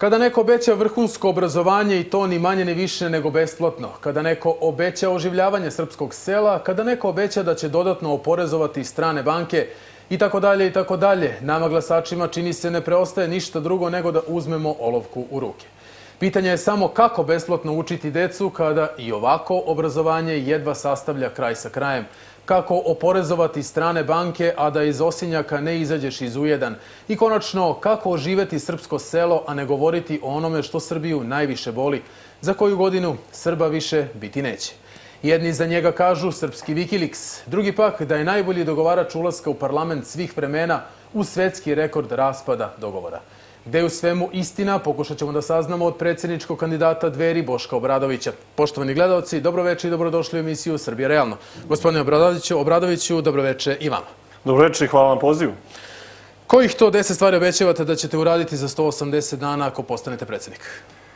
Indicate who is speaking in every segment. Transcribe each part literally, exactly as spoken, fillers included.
Speaker 1: Kada neko obeća vrhunsko obrazovanje i to ni manje ni više nego besplatno, kada neko obeća oživljavanje srpskog sela, kada neko obeća da će dodatno oporezovati strane banke i tako dalje i tako dalje, nama glasačima čini se ne preostaje ništa drugo nego da uzmemo olovku u ruke. Pitanje je samo kako besplatno učiti decu kada i ovako obrazovanje jedva sastavlja kraj sa krajem. Kako oporezovati strane banke, a da iz osinjaka ne izađeš izujedan. I konačno, kako oživeti srpsko selo, a ne govoriti o onome što Srbiju najviše boli. Za koju godinu Srba više biti neće. Jedni za njega kažu srpski Wikileaks, drugi pak da je najbolji dogovarač ulaska u parlament svih vremena u svetski rekord raspada dogovora. Gde je u svemu istina, pokušat ćemo da saznamo od predsjedničkog kandidata Dveri Boška Obradovića. Poštovani gledalci, dobroveče i dobrodošli u emisiju Srbija realno. Gospodine Obradoviću, Obradoviću, dobroveče i vama.
Speaker 2: Dobroveče i hvala vam pozivu.
Speaker 1: Kojih to deset stvari obećavate da ćete uraditi za sto osamdeset dana ako postanete predsjednik?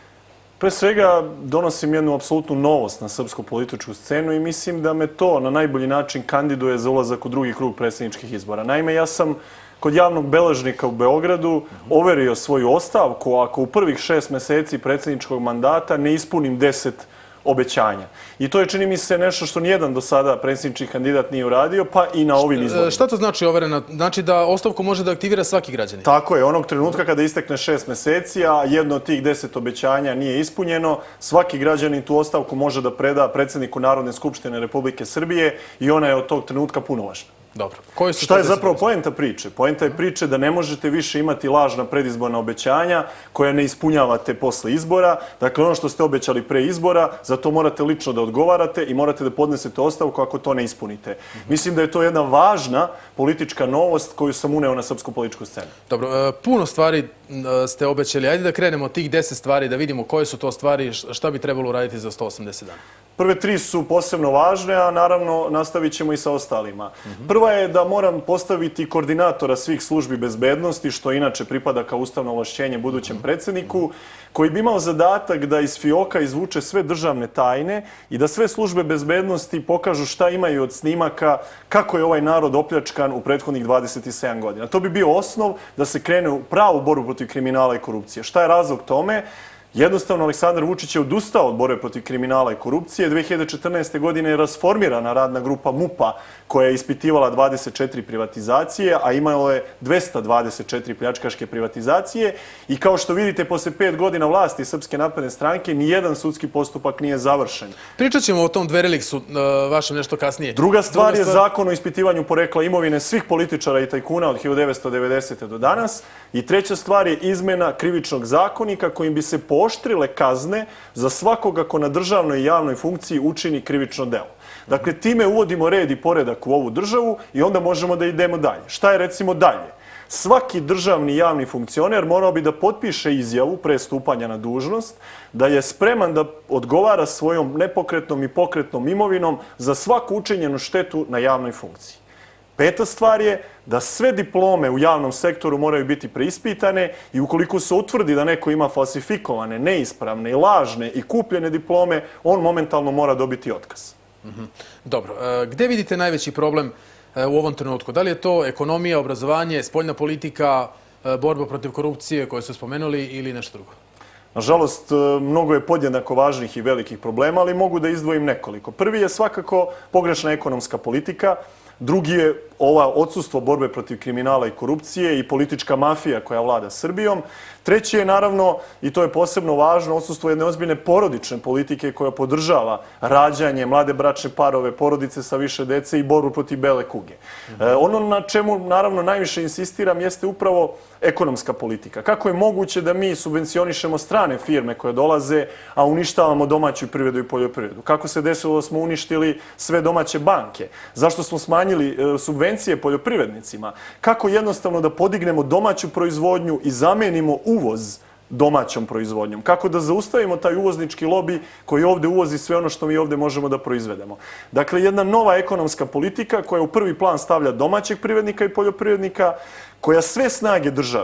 Speaker 2: Pre svega donosim jednu apsolutnu novost na srpsku političku scenu i mislim da me to na najbolji način kandiduje za ulazak u drugi krug predsjedničkih izbora. Naime, ja sam kod javnog beležnika u Beogradu overio svoju ostavku ako u prvih šest meseci predsjedničkog mandata ne ispunim deset obećanja. I to je, čini mi se, nešto što nijedan do sada predsjednički kandidat nije uradio, pa i na ovim izborima.
Speaker 1: Šta to znači overena? Znači da ostavku može da aktivira svaki građanin?
Speaker 2: Tako je. Onog trenutka kada istekne šest meseci, a jedno od tih deset obećanja nije ispunjeno, svaki građanin tu ostavku može da preda predsjedniku Narodne skupštine Republike Srbije i ona je od tog trenutka punovažna.
Speaker 1: Dobro.
Speaker 2: Šta je zapravo poenta priče? Poenta je priče da ne možete više imati lažna predizborna obećanja koja ne ispunjavate posle izbora. Dakle, ono što ste obećali pre izbora, za to morate lično da odgovarate i morate da podnesete ostavku ako to ne ispunite. Mislim da je to jedna važna politička novost koju sam uneo na srpsku političku scenu.
Speaker 1: Dobro, puno stvari ste obećali. Ajde da krenemo od tih deset stvari, da vidimo koje su to stvari, šta bi trebalo uraditi za sto osamdeset dana.
Speaker 2: Prve tri su posebno važne, a naravno nastavit ćemo i sa ostalima. Prva je da moram postaviti koordinatora svih službi bezbednosti, što inače pripada kao ustavno ovlašćenje budućem predsjedniku, koji bi imao zadatak da iz fioka izvuče sve državne tajne i da sve službe bezbednosti pokažu šta imaju od snimaka, kako je ovaj narod opljačkan u prethodnih dvadeset sedam godina. To bi bio osnov da se krene u pravu borbu protiv kriminala i korupcije. Šta je razlog tome? Jednostavno, Aleksandar Vučić je odustao od borbe protiv kriminala i korupcije. dve hiljade četrnaeste. godine je rasformirana radna grupa MUP-a koja je ispitivala dvadeset četiri privatizacije, a imalo je dvesta dvadeset četiri pljačkaške privatizacije. I kao što vidite, posle pet godina vlasti Srpske napredne stranke, nijedan sudski postupak nije završen.
Speaker 1: Pričat ćemo o tom Dveriliksu vašem nešto kasnije.
Speaker 2: Druga stvar je zakon o ispitivanju porekla imovine svih političara i tajkuna od hiljadu devetsto devedesete. do danas. I treća stvar je izmena krivičnog zakonika kojim bi se pooštrile kazne za svakoga ko na državnoj i javnoj funkciji učini krivično delo. Dakle, time uvodimo red i poredak u ovu državu i onda možemo da idemo dalje. Šta je recimo dalje? Svaki državni i javni funkcioner morao bi da potpiše izjavu pre stupanja na dužnost da je spreman da odgovara svojom nepokretnom i pokretnom imovinom za svaku učinjenu štetu na javnoj funkciji. Peta stvar je da sve diplome u javnom sektoru moraju biti preispitane i ukoliko se utvrdi da neko ima falsifikovane, neispravne i lažne i kupljene diplome, on momentalno mora dobiti otkaz.
Speaker 1: Dobro. Gde vidite najveći problem u ovom trenutku? Da li je to ekonomija, obrazovanje, spoljna politika, borba protiv korupcije koje su spomenuli ili nešto drugo?
Speaker 2: Nažalost, mnogo je podjednako važnih i velikih problema, ali mogu da izdvojim nekoliko. Prvi je svakako pogrešna ekonomska politika. Drugi je ova odsustvo borbe protiv kriminala i korupcije i politička mafija koja vlada Srbijom. Treći je, naravno, i to je posebno važno, odsustvo jedne ozbiljne porodične politike koja podržava rađanje, mlade bračne parove, porodice sa više dece i borbu protiv bele kuge. Ono na čemu, naravno, najviše insistiram jeste upravo ekonomska politika. Kako je moguće da mi subvencionišemo strane firme koje dolaze, a uništavamo domaću privredu i poljoprivredu? Kako se desilo da smo uništili sve domaće banke? Zašto smo smanjili subvencije poljoprivrednicima? Kako jednostavno da podignemo domaću proizvodnju i zamenimo uvoz domaćom proizvodnjom? Kako da zaustavimo taj uvoznički lobi koji ovde uvozi sve ono što mi ovde možemo da proizvedemo? Dakle, jedna nova ekonomska politika koja u prvi plan stavlja domaćeg privrednika i poljoprivrednika, koja sve snage države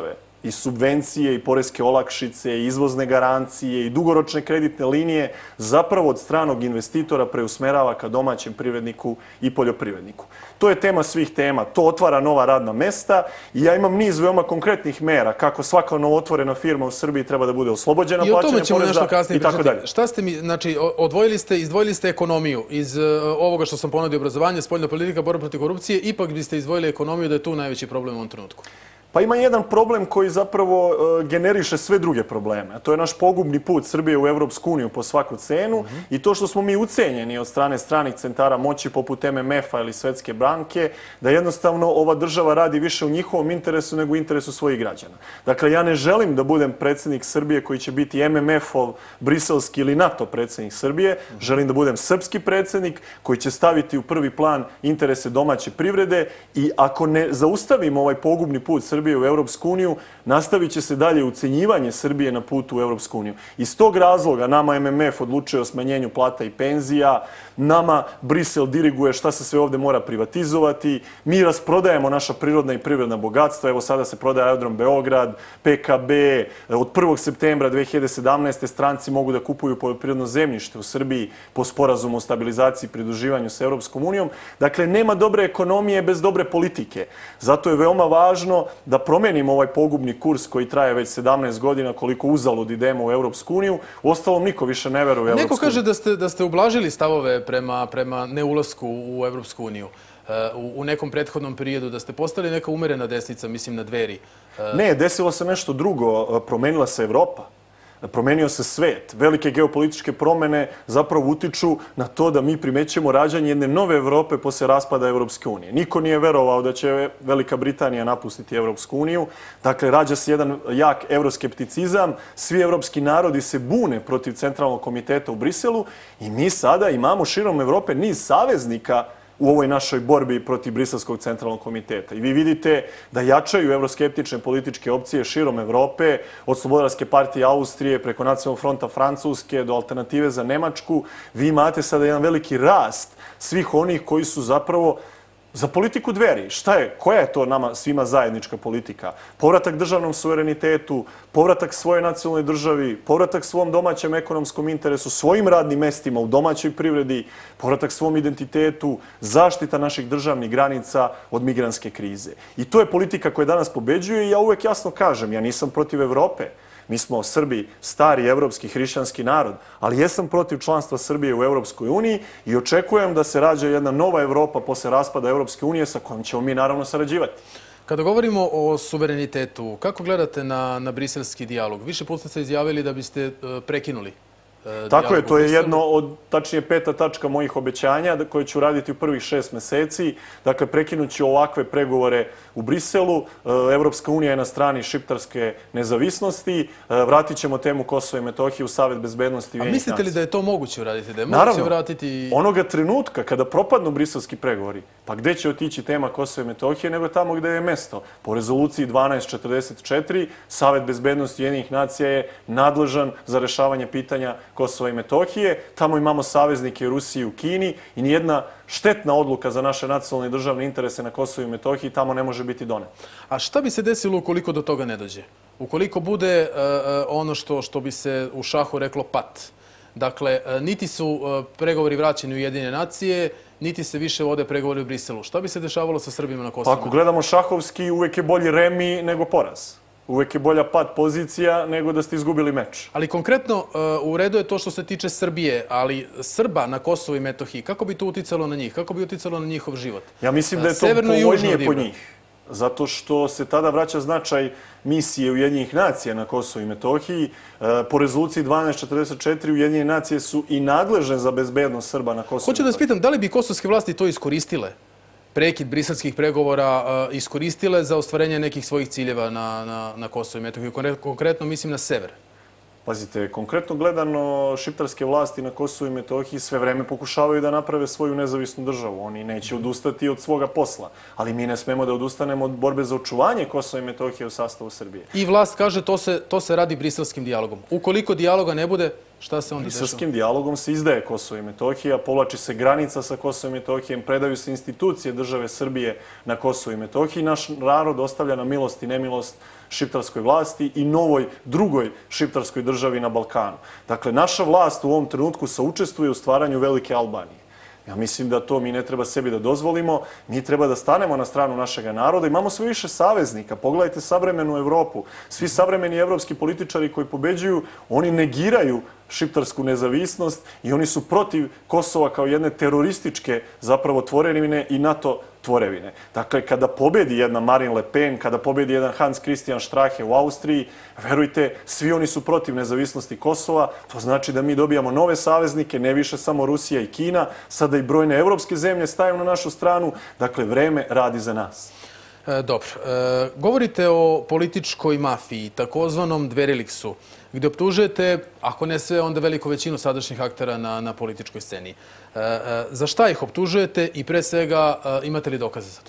Speaker 2: i subvencije, i poreske olakšice, i izvozne garancije, i dugoročne kreditne linije zapravo od stranog investitora preusmerava ka domaćem privredniku i poljoprivredniku. To je tema svih tema. To otvara nova radna mesta i ja imam niz veoma konkretnih mera kako svaka novootvorena firma u Srbiji treba da bude oslobođena plaćanja poreza i tako dalje.
Speaker 1: Šta ste mi, znači, odvojili ste, izdvojili ste ekonomiju iz ovoga što sam ponudio, obrazovanje, spoljna politika, borba protiv korupcije, ipak biste izdvojili ekonomiju da je tu najveći problem u ovom trenutku.
Speaker 2: Pa ima jedan problem koji zapravo generiše sve druge probleme. A to je naš pogubni put Srbije u Evropsku uniju po svaku cenu i to što smo mi ucenjeni od strane stranih centara moći poput M M F-a ili Svetske banke, da jednostavno ova država radi više u njihovom interesu nego u interesu svojih građana. Dakle, ja ne želim da budem predsjednik Srbije koji će biti M M F-ov, briselski ili NATO predsjednik Srbije. Želim da budem srpski predsjednik koji će staviti u prvi plan interese domaće privrede i ako ne zaustavimo ovaj pogubni put Srbije u Evropsku uniju, nastavit će se dalje ucenjivanje Srbije na putu u Evropsku uniju. Iz tog razloga nama M M F odlučuje o smanjenju plata i penzija, nama Brisel diriguje šta se sve ovde mora privatizovati, mi rasprodajemo naša prirodna i privredna bogatstva, evo sada se prodaje aerodrom Beograd, P K B, od prvog septembra dve hiljade sedamnaeste. stranci mogu da kupuju poljoprivredno zemljište u Srbiji po sporazumu o stabilizaciji i pridruživanju sa Evropskom unijom. Dakle, nema dobre ekonomije bez dobre politike. Zato je veoma važno da promenimo ovaj pogubni kurs koji traje već sedamnaest godina, koliko uzalud idemo u Evropsku uniju. Uostalom, niko više ne veruje u Evropsku uniju.
Speaker 1: Neko kaže da ste, da ste ublažili stavove prema, prema neulasku u Evropsku uniju u, u nekom prethodnom periodu, da ste postali neka umerena desnica, mislim na Dveri.
Speaker 2: Ne, desilo se nešto drugo. Promenila se Evropa. Promenio se svet. Velike geopolitičke promene zapravo utiču na to da mi primećujemo rađanje jedne nove Evrope posle raspada Evropske unije. Niko nije verovao da će Velika Britanija napustiti Evropsku uniju. Dakle, rađa se jedan jak evroskepticizam. Svi evropski narodi se bune protiv Centralnog komiteta u Briselu i mi sada imamo širom Evrope niz saveznika u ovoj našoj borbi protiv Briselskog centralnog komiteta. I vi vidite da jačaju evroskeptične političke opcije širom Evrope, od Slobodarske partije Austrije preko Nacionalnog fronta Francuske do Alternative za Nemačku. Vi imate sada jedan veliki rast svih onih koji su zapravo za politiku Dveri. Šta je? Koja je to nama svima zajednička politika? Povratak državnom suverenitetu, povratak svoje nacionalnoj državi, povratak svom domaćem ekonomskom interesu, svojim radnim mestima u domaćoj privredi, povratak svom identitetu, zaštita naših državnih granica od migrantske krize. I to je politika koja danas pobeđuje i ja uvek jasno kažem, ja nisam protiv Evrope. Mi smo Srbi, stari evropski hrišćanski narod, ali jesam protiv članstva Srbije u Evropskoj uniji i očekujem da se rađa jedna nova Evropa posle raspada Evropske unije sa kojom ćemo mi naravno sarađivati.
Speaker 1: Kada govorimo o suverenitetu, kako gledate na, na briselski dijalog? Više put ste se izjavili da biste uh, prekinuli.
Speaker 2: Tako je, to je jedno od, tačnije peta tačka mojih obećanja koje ću raditi u prvih šest meseci. Dakle, prekinuću ovakve pregovore u Briselu. Evropska unija je na strani šiptarske nezavisnosti. Vratit ćemo temu Kosova i Metohije u Savet bezbednosti Ujedinjenih nacija.
Speaker 1: A mislite li da je to moguće uraditi? Da je moguće vratiti...
Speaker 2: Onoga trenutka kada propadnu briselski pregovori, pa gde će otići tema Kosova i Metohije nego tamo gde je mesto? Po rezoluciji dvanaest četrdeset četiri Savet bezbednosti Ujedinjenih nacija je nadležan za rešavanje pitanja Kosova i Metohije. Tamo imamo saveznike Rusiji u Kini i nijedna štetna odluka za naše nacionalne i državne interese na Kosovu i Metohiji tamo ne može biti doneta.
Speaker 1: A šta bi se desilo ukoliko do toga ne dođe? Ukoliko bude uh, ono što, što bi se u šahu reklo pat? Dakle, uh, niti su uh, pregovori vraćeni u Ujedinjene nacije, niti se više vode pregovori u Briselu. Šta bi se dešavalo sa Srbima na Kosovu?
Speaker 2: Pa ako gledamo šahovski, uvek je bolji remi nego poraz. Uvek je bolja pad pozicija nego da ste izgubili meč.
Speaker 1: Ali konkretno u redu je to što se tiče Srbije, ali Srba na Kosovu i Metohiji, kako bi to uticalo na njih? Kako bi uticalo na njihov život?
Speaker 2: Ja mislim da je to povoljnije po njih. Zato što se tada vraća značaj misije Ujedinjenih nacija na Kosovu i Metohiji. Po rezoluciji dvanaest četrdeset četiri Ujedinjene nacije su i nadležne za bezbednost Srba na Kosovu i Metohiji.
Speaker 1: Hoću da vas pitam, da li bi kosovske vlasti to iskoristile? Prekid briselskih pregovora uh, iskoristile za ostvarenje nekih svojih ciljeva na, na, na Kosovo i Metohiju. Konkretno mislim na sever.
Speaker 2: Pazite, konkretno gledano, šiptarske vlasti na Kosovu i Metohiji sve vreme pokušavaju da naprave svoju nezavisnu državu. Oni neće odustati od svoga posla. Ali mi ne smemo da odustanemo od borbe za očuvanje Kosova i Metohije u sastavu Srbije.
Speaker 1: I vlast kaže to se, to se radi briselskim dijalogom. Ukoliko dijaloga ne bude, Šta se onda dešava?
Speaker 2: Srpskim dijalogom se izdaje Kosovo i Metohija, povlači se granica sa Kosovom i Metohijem, predaju se institucije države Srbije na Kosovo i Metohiji. Naš narod ostavlja na milost i nemilost šiptarskoj vlasti i novoj, drugoj šiptarskoj državi na Balkanu. Dakle, naša vlast u ovom trenutku saučestvuje u stvaranju Velike Albanije. Ja mislim da to mi ne treba sebi da dozvolimo, mi treba da stanemo na stranu našeg naroda. Imamo sve više saveznika, pogledajte savremenu Evropu. Svi savremeni evropski političari koji pobeđuju, oni negiraju šiptarsku nezavisnost i oni su protiv Kosova kao jedne terorističke zapravo tvorevine i NATO tvorevine. Dakle, kada pobedi jedna Marine Le Pen, kada pobedi jedan Hans Christian Strache u Austriji, verujte, svi oni su protiv nezavisnosti Kosova. To znači da mi dobijamo nove saveznike, ne više samo Rusija i Kina, sada i brojne evropske zemlje staju na našu stranu. Dakle, vreme radi za nas.
Speaker 1: E, dobro. E, govorite o političkoj mafiji, takozvanom Dveriliksu, gde optužujete, ako ne sve, onda veliku većinu sadašnjih aktera na, na političkoj sceni. E, e, za šta ih optužujete i pre svega e, imate li dokaze za to?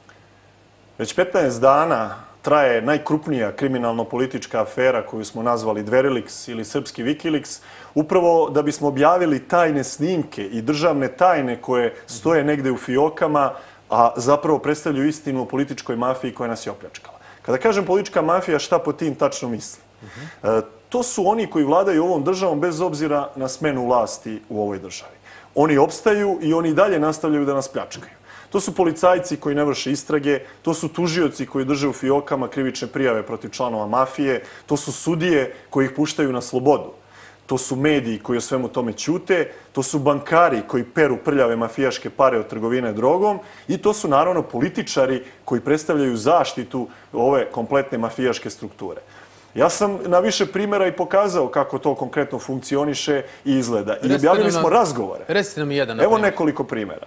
Speaker 2: Već petnaest dana traje najkrupnija kriminalno-politička afera koju smo nazvali Dveriliks ili srpski Wikileaks, upravo da bismo objavili tajne snimke i državne tajne koje stoje negde u fijokama, a zapravo predstavljaju istinu o političkoj mafiji koja nas je opljačkala. Kada kažem politička mafija, šta po tim tačno mislim? E, to su oni koji vladaju ovom državom bez obzira na smenu vlasti u ovoj državi. Oni opstaju i oni dalje nastavljaju da nas pljačkaju. To su policajci koji ne vrše istrage, to su tužioci koji drže u fijokama krivične prijave protiv članova mafije, to su sudije koji ih puštaju na slobodu. To su mediji koji o svemu tome ćute, to su bankari koji peru prljave mafijaške pare od trgovine drogom i to su naravno političari koji predstavljaju zaštitu ove kompletne mafijaške strukture. Ja sam na više primjera i pokazao kako to konkretno funkcioniše i izgleda. I objavili smo razgovore.
Speaker 1: Recite nam jedan.
Speaker 2: Evo nekoliko primjera.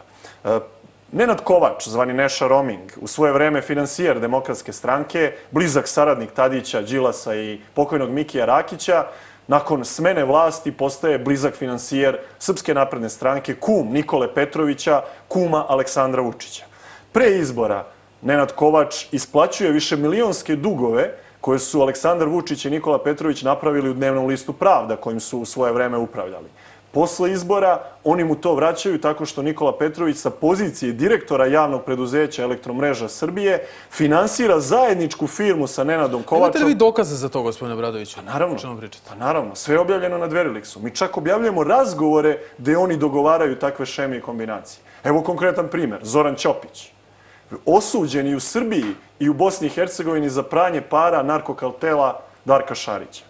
Speaker 2: Nenad Kovač, zvani Neša Roming, u svoje vreme finansijer Demokratske stranke, blizak saradnik Tadića, Đilasa i pokojnog Mikija Rakića, nakon smene vlasti postaje blizak finansijer Srpske napredne stranke, kum Nikole Petrovića, kuma Aleksandra Vučića. Pre izbora Nenad Kovač isplaćuje više milionske dugove koje su Aleksandar Vučić i Nikola Petrović napravili u dnevnom listu Pravda, kojim su u svoje vreme upravljali. Posle izbora oni mu to vraćaju tako što Nikola Petrović sa pozicije direktora javnog preduzeća Elektromreža Srbije finansira zajedničku firmu sa Nenadom Kovačom.
Speaker 1: Imate li vi dokaze za to, gospodine Obradoviću?
Speaker 2: Pa naravno, pa naravno. Sve je objavljeno na Dveriliksu. Mi čak objavljujemo razgovore gde oni dogovaraju takve šeme i kombinacije. Evo konkretan primjer. Zoran Ćopić. Osuđen i u Srbiji i u Bosni i Hercegovini za pranje para narkokartela Darka Šarića.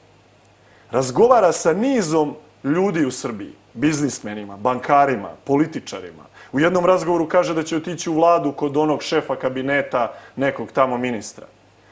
Speaker 2: Razgovara sa nizom ljudi u Srbiji, biznismenima, bankarima, političarima. U jednom razgovoru kaže da će otići u vladu kod onog šefa kabineta nekog tamo ministra.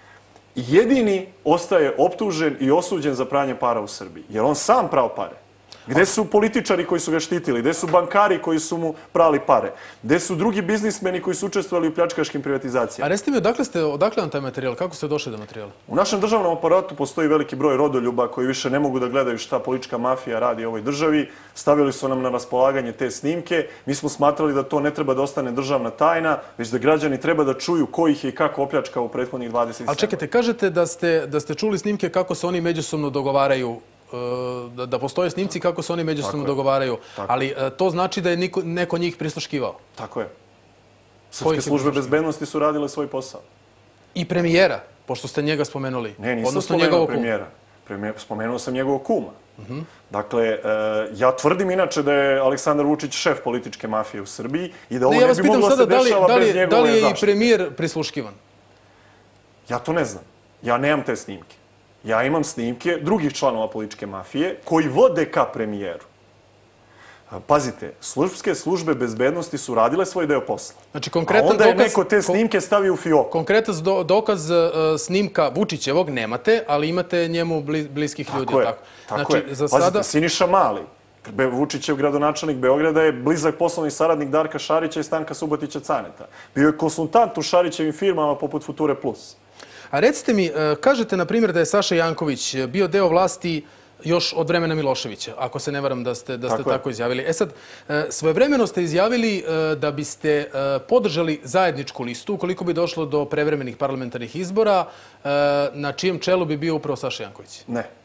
Speaker 2: Jedini ostaje optužen i osuđen za pranje para u Srbiji, jer on sam prao pare. Gde su političari koji su ga štitili? Gde su bankari koji su mu prali pare? Gde su drugi biznismeni koji su učestvovali u pljačkaškim privatizacijama?
Speaker 1: A recite mi, odakle ste, odakle vam taj materijal? Kako ste došli do materijala?
Speaker 2: U našem državnom aparatu postoji veliki broj rodoljuba koji više ne mogu da gledaju šta politička mafija radi u ovoj državi. Stavili su nam na raspolaganje te snimke. Mi smo smatrali da to ne treba da ostane državna tajna, već da građani treba da čuju ko ih je i kako opljačkao u prethodnih dvadeset sedam.
Speaker 1: Ali čekajte, kažete da ste, da ste čuli snimke kako se oni međusobno dogovaraju, da, da postoje snimci kako se oni međusobno dogovaraju, ali to znači da je niko, neko njih prisluškivao.
Speaker 2: Tako je. Srpske službe bezbednosti su radile svoj posao.
Speaker 1: I premijera, pošto ste njega spomenuli.
Speaker 2: Ne, nisam spomenuo premijera. Spomenuo sam njegovog kuma. Dakle, ja tvrdim inače da je Aleksandar Vučić šef političke mafije u Srbiji i da ovo ne bi moglo se dešava bez njegove zaštite.
Speaker 1: Da li je i premijer prisluškivan?
Speaker 2: Ja to ne znam. Ja nemam te snimke. Ja imam snimke drugih članova političke mafije koji vode ka premijeru. Pazite, službske službe bezbednosti su radile svoj deo posla.
Speaker 1: Znači, konkretan dokaz...
Speaker 2: A onda je neko te snimke stavio u fioku.
Speaker 1: Konkretan dokaz snimka Vučićevog nemate, ali imate njemu bliskih ljudi.
Speaker 2: Tako je, tako je. Pazite, Siniša Mali, Vučićev gradonačelnik Beograda, je blizak poslovni saradnik Darka Šarića i Stanka Subotića Caneta. Bio je konsultant u Šarićevim firmama poput Future Plus.
Speaker 1: A recite mi, kažete, na primjer, da je Saša Janković bio deo vlasti još od vremena Miloševića, ako se ne varam da ste, da ste tako izjavili. E sad, svojevremeno ste izjavili da biste podržali zajedničku listu ukoliko bi došlo do prevremenih parlamentarnih izbora, na čijem čelu bi bio upravo Saša Janković.
Speaker 2: Ne.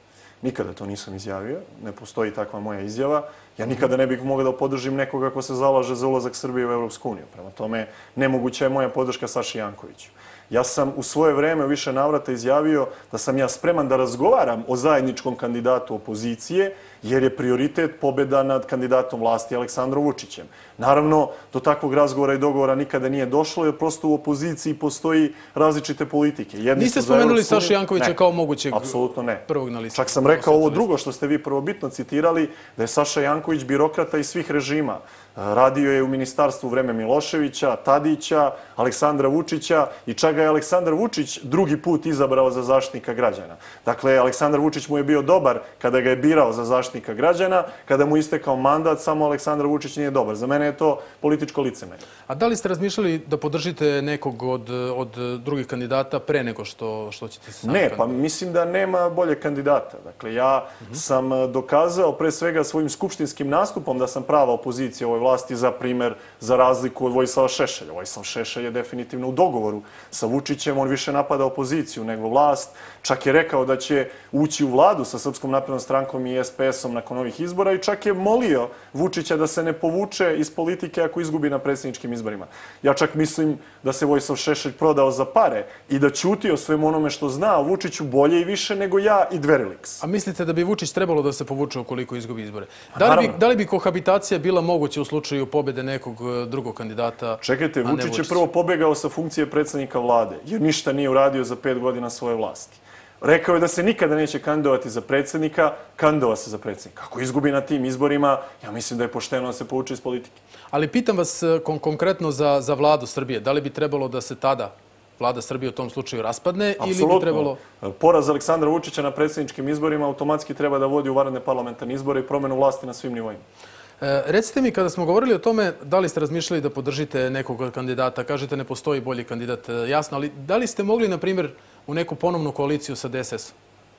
Speaker 2: Nikada to nisam izjavio, ne postoji takva moja izjava. Ja nikada ne bih mogao da podržim nekoga ko se zalaže za ulazak Srbije u Evropsku uniju. Prema tome, nemoguća je moja podrška Saši Jankoviću. Ja sam u svoje vreme u više navrata izjavio da sam ja spreman da razgovaram o zajedničkom kandidatu opozicije, jer je prioritet pobjeda nad kandidatom vlasti Aleksandrom Vučićem. Naravno, do takvog razgovora i dogovora nikada nije došlo, jer prosto u opoziciji postoji različite politike.
Speaker 1: Niste spomenuli Sašu Jankovića kao mogućeg prvog na listi?
Speaker 2: Čak sam rekao ovo drugo što ste vi prvobitno citirali, da je Saša Janković birokrata iz svih režima. Radio je u ministarstvu u vreme Miloševića, Tadića, Aleksandra Vučića i čak ga je Aleksandar Vučić drugi put izabrao za zaštitnika građana. Dakle, Aleksandar Vučić mu je bio dobar kada ga je birao za zaštitnika građana, kada mu istekao mandat, samo Aleksandar Vučić nije dobar. Za mene je to političko licemerje.
Speaker 1: A da li ste razmišljali da podržite nekog od drugih kandidata pre nego što ćete se sami kandidirati?
Speaker 2: Ne, pa mislim da nema bolje kandidata. Dakle, ja sam dokazao pre svega svojim skupštinskim nastupom da sam prava opozicija ovoj vlasti, za primer, za razliku od Vojislava Šešelja. Vojislav Šešelj je definitivno u dogovoru sa Vučićem, on više napada opoziciju nego vlast. Čak je rekao da će ući u vladu sa Srpskom naprednom strankom i S P S-om nakon ovih izbora i čak je molio Vučića da se ne povuče iz politike ako izgubi na predsjedničkim izborima. Ja čak mislim da se Vojislav Šešelj prodao za pare i da ćuti o svemu onome što zna o Vučiću bolje i više nego ja i Dveriliks.
Speaker 1: A mislite da bi Vučić trebalo da se povuče ukoliko izgubi izbore? Da li bi kohabitacija bila moguća u slučaju pobjede nekog drugog kandidata, a ne Vučić?
Speaker 2: Čekajte, Vučić je prvo pobegao sa funkcije predsjednika vlade, jer ništa nije uradio za pet godina svoje vlasti. Rekao je da se nikada neće kandidovati za predsjednika, kandidova se za predsjednika. Ako izgubi na tim izborima, ja mislim da je pošteno da se povuče iz politike.
Speaker 1: Ali pitam vas konkretno za vladu Srbije. Da li bi trebalo da se tada vlada Srbije u tom slučaju raspadne ili bi trebalo...
Speaker 2: Apsolutno. Poraz Aleksandra Vučića na predsjedničkim izborima automatski treba da vodi u vanredne parlamentarne izbore i promenu vlasti na svim nivoima.
Speaker 1: Recite mi, kada smo govorili o tome, da li ste razmišljali da podržite nekog kandidata? Kažete, ne postoji bolji kandidat, jasno, ali da li ste mogli, na primjer, u neku ponovnu koaliciju sa D S S-om?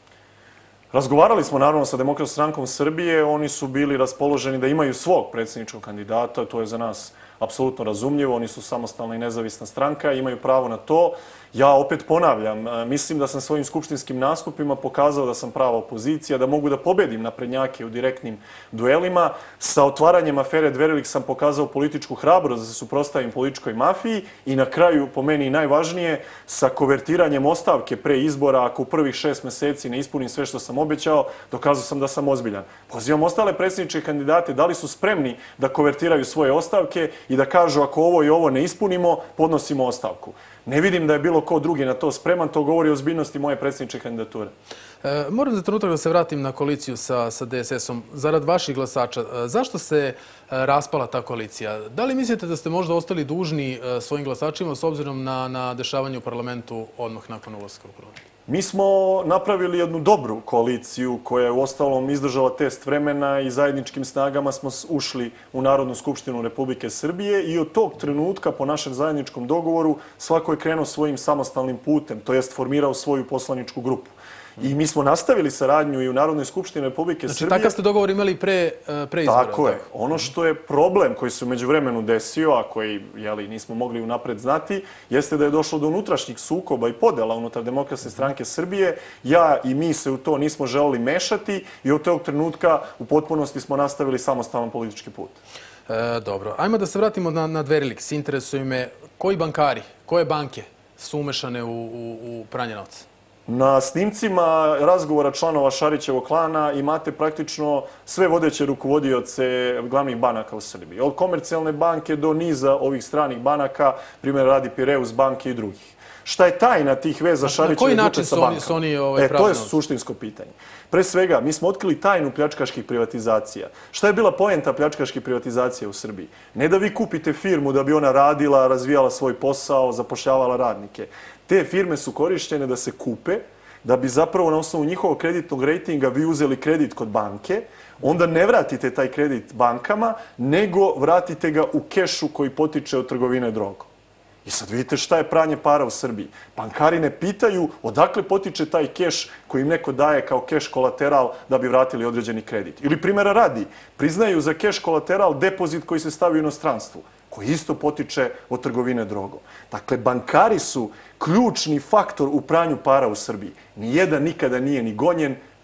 Speaker 2: Razgovarali smo naravno sa Demokratskom strankom Srbije, oni su bili raspoloženi da imaju svog predsjedničkog kandidata, to je za nas apsolutno razumljivo, oni su samostalna i nezavisna stranka, imaju pravo na to. Ja opet ponavljam, mislim da sam svojim skupštinskim nastupima pokazao da sam prava opozicija, da mogu da pobedim naprednjake u direktnim duelima. Sa otvaranjem afere Dveriliks sam pokazao političku hrabrost da se suprotstavim političkoj mafiji i na kraju, po meni najvažnije, sa kovertiranjem ostavke pre izbora, ako u prvih šest meseci ne ispunim sve što sam obećao, dokazao sam da sam ozbiljan. Pozivam ostale predsjedničke kandidate da li su spremni da kovertiraju svoje ostavke i da kažu ako ovo i ovo ne ispunimo, podnosimo ostavku. Ne vidim da je bilo ko drugi na to spreman, to govori o ozbiljnosti moje predsjedničke kandidature.
Speaker 1: Moram za trenutak da se vratim na koaliciju sa D S S-om. Zarad vaših glasača, zašto se raspala ta koalicija? Da li mislite da ste možda ostali dužni svojim glasačima s obzirom na dešavanje u parlamentu odmah nakon ulaska u parlament?
Speaker 2: Mi smo napravili jednu dobru koaliciju koja je u ostalom izdržala test vremena i zajedničkim snagama smo ušli u Narodnu skupštinu Republike Srbije i od tog trenutka po našem zajedničkom dogovoru svako je krenuo svojim samostalnim putem, to jest formirao svoju poslaničku grupu. I mi smo nastavili saradnju i u Narodnoj skupštini Republike Srbije.
Speaker 1: Znači, takav ste dogovor imali pre izbora?
Speaker 2: Tako je. Ono što je problem koji se umeđu vremenu desio, a koji nismo mogli unapred znati, jeste da je došlo do unutrašnjih sukoba i podela unutar Demokratske stranke Srbije. Ja i mi se u to nismo želeli mešati i od tog trenutka u potpunosti smo nastavili samostalan politički put.
Speaker 1: Dobro. Ajmo da se vratimo na Dveriliks. Interesuju me koji bankari, koje banke su umešane u pranje novca?
Speaker 2: Na snimcima razgovora članova Šarićevog klana imate praktično sve vodeće rukovodioce glavnih banaka u Srbiji. Od Komercijalne banke do niza ovih stranih banaka, primjer radi Pireus banke i drugih. Šta je tajna tih veza Šarićeve grupe sa bankama?
Speaker 1: Na koji način su oni
Speaker 2: To je suštinsko pitanje. Pre svega, mi smo otkrili tajnu pljačkaških privatizacija. Šta je bila poenta pljačkaških privatizacija u Srbiji? Ne da vi kupite firmu da bi ona radila, razvijala svoj posao, zapošljavala radnike. Te firme su korišćene da se kupe, da bi zapravo na osnovu njihovog kreditnog rejtinga vi uzeli kredit kod banke, onda ne vratite taj kredit bankama, nego vratite ga u kešu koji potiče od trgovine drogom. I sad vidite šta je pranje para u Srbiji. Bankari ne pitaju odakle potiče taj keš koji im neko daje kao keš kolateral da bi vratili određeni kredit. Ili primjera radi, priznaju za keš kolateral depozit koji se stavi u inostranstvu, koji isto potiče od trgovine drogom. Dakle, bankari su ključni faktor u pranju para u Srbiji. Nijedan nikada nije ni gonjen,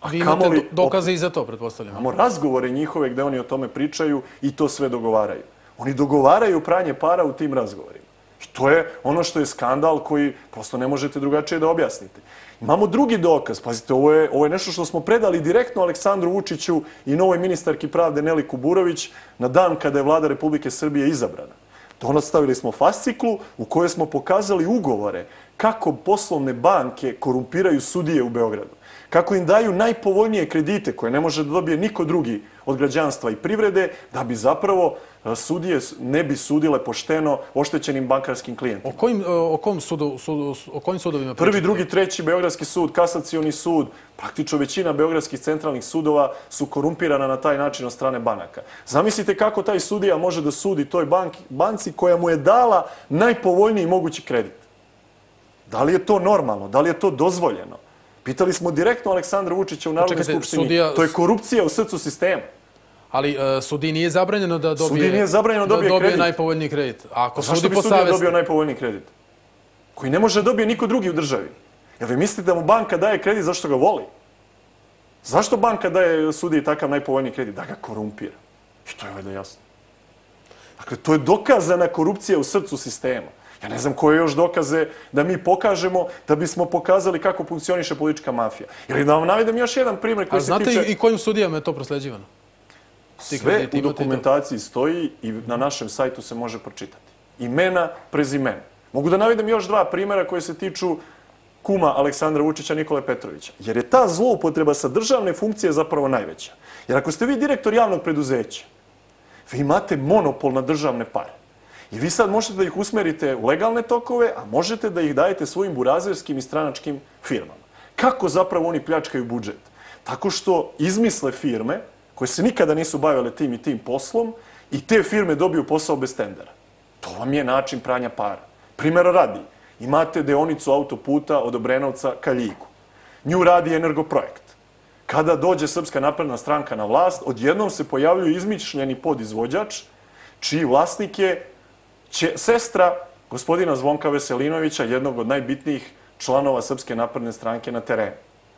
Speaker 1: Vi imate dokaze i za to, pretpostavljamo.
Speaker 2: Imamo razgovore njihove gde oni o tome pričaju i to sve dogovaraju. Oni dogovaraju pranje para u tim razgovorima. I to je ono što je skandal koji prosto ne možete drugačije da objasnite. Imamo drugi dokaz. Pazite, ovo je, ovo je nešto što smo predali direktno Aleksandru Vučiću i novoj ministarki pravde Neli Kuburović na dan kada je Vlada Republike Srbije izabrana. Dostavili smo fasciklu u kojoj smo pokazali ugovore kako poslovne banke korumpiraju sudije u Beogradu. Kako im daju najpovoljnije kredite koje ne može da dobije niko drugi od građanstva i privrede, da bi zapravo sudije ne bi sudile pošteno oštećenim bankarskim klijentima.
Speaker 1: O kojim, o kom sudu, sudu, o kojim sudovima pričate?
Speaker 2: Prvi, drugi, treći Beogradski sud, Kasacioni sud, praktično većina beogradskih centralnih sudova su korumpirana na taj način od strane banaka. Zamislite kako taj sudija može da sudi toj banki, banci koja mu je dala najpovoljniji mogući kredit. Da li je to normalno? Da li je to dozvoljeno? Pitali smo direktno Aleksandra Vučića u Narodnoj skupštini. Sudija... To je korupcija u srcu sistema.
Speaker 1: Ali uh, sudiji nije zabranjeno da dobije,
Speaker 2: sudiji nije zabranjeno da dobije,
Speaker 1: da dobije
Speaker 2: kredit.
Speaker 1: najpovoljniji kredit. A ako
Speaker 2: zašto
Speaker 1: sudi
Speaker 2: bi
Speaker 1: po
Speaker 2: sudija
Speaker 1: savesti...
Speaker 2: dobio najpovoljniji kredit? Koji ne može da dobije niko drugi u državi. Jel vi mislite da mu banka daje kredit zašto ga voli? Zašto banka daje sudiji takav najpovoljniji kredit? Da ga korumpira. I to je valjda jasno. Dakle, to je dokazana korupcija u srcu sistema. Ja ne znam koje još dokaze da mi pokažemo da bismo pokazali kako funkcioniše politička mafija. Ili da vam navedem još jedan primjer koji se tiče...
Speaker 1: A znate i kojim sudijama je to prosleđivano?
Speaker 2: Sve u dokumentaciji stoji i na našem sajtu se može pročitati. Imena, prezimena. Mogu da navedem još dva primjera koji se tiču kuma Aleksandra Vučića, Nikole Petrovića. Jer je ta zloupotreba sa državne funkcije zapravo najveća. Jer ako ste vi direktor javnog preduzeća, vi imate monopol na državne pare. I vi sad možete da ih usmerite u legalne tokove, a možete da ih dajete svojim burazerskim i stranačkim firmama. Kako zapravo oni pljačkaju budžet? Tako što izmisle firme koje se nikada nisu bavile tim i tim poslom i te firme dobiju posao bez tendera. To vam je način pranja para. Primjera radi, imate deonicu autoputa od Obrenovca ka Ljigu. Nju radi Energoprojekt. Kada dođe Srpska napredna stranka na vlast, odjednom se pojavljuje izmišljeni podizvođač, čiji vlasnik je će, sestra gospodina Zvonka Veselinovića, jednog od najbitnijih članova Srpske napredne stranke na terenu.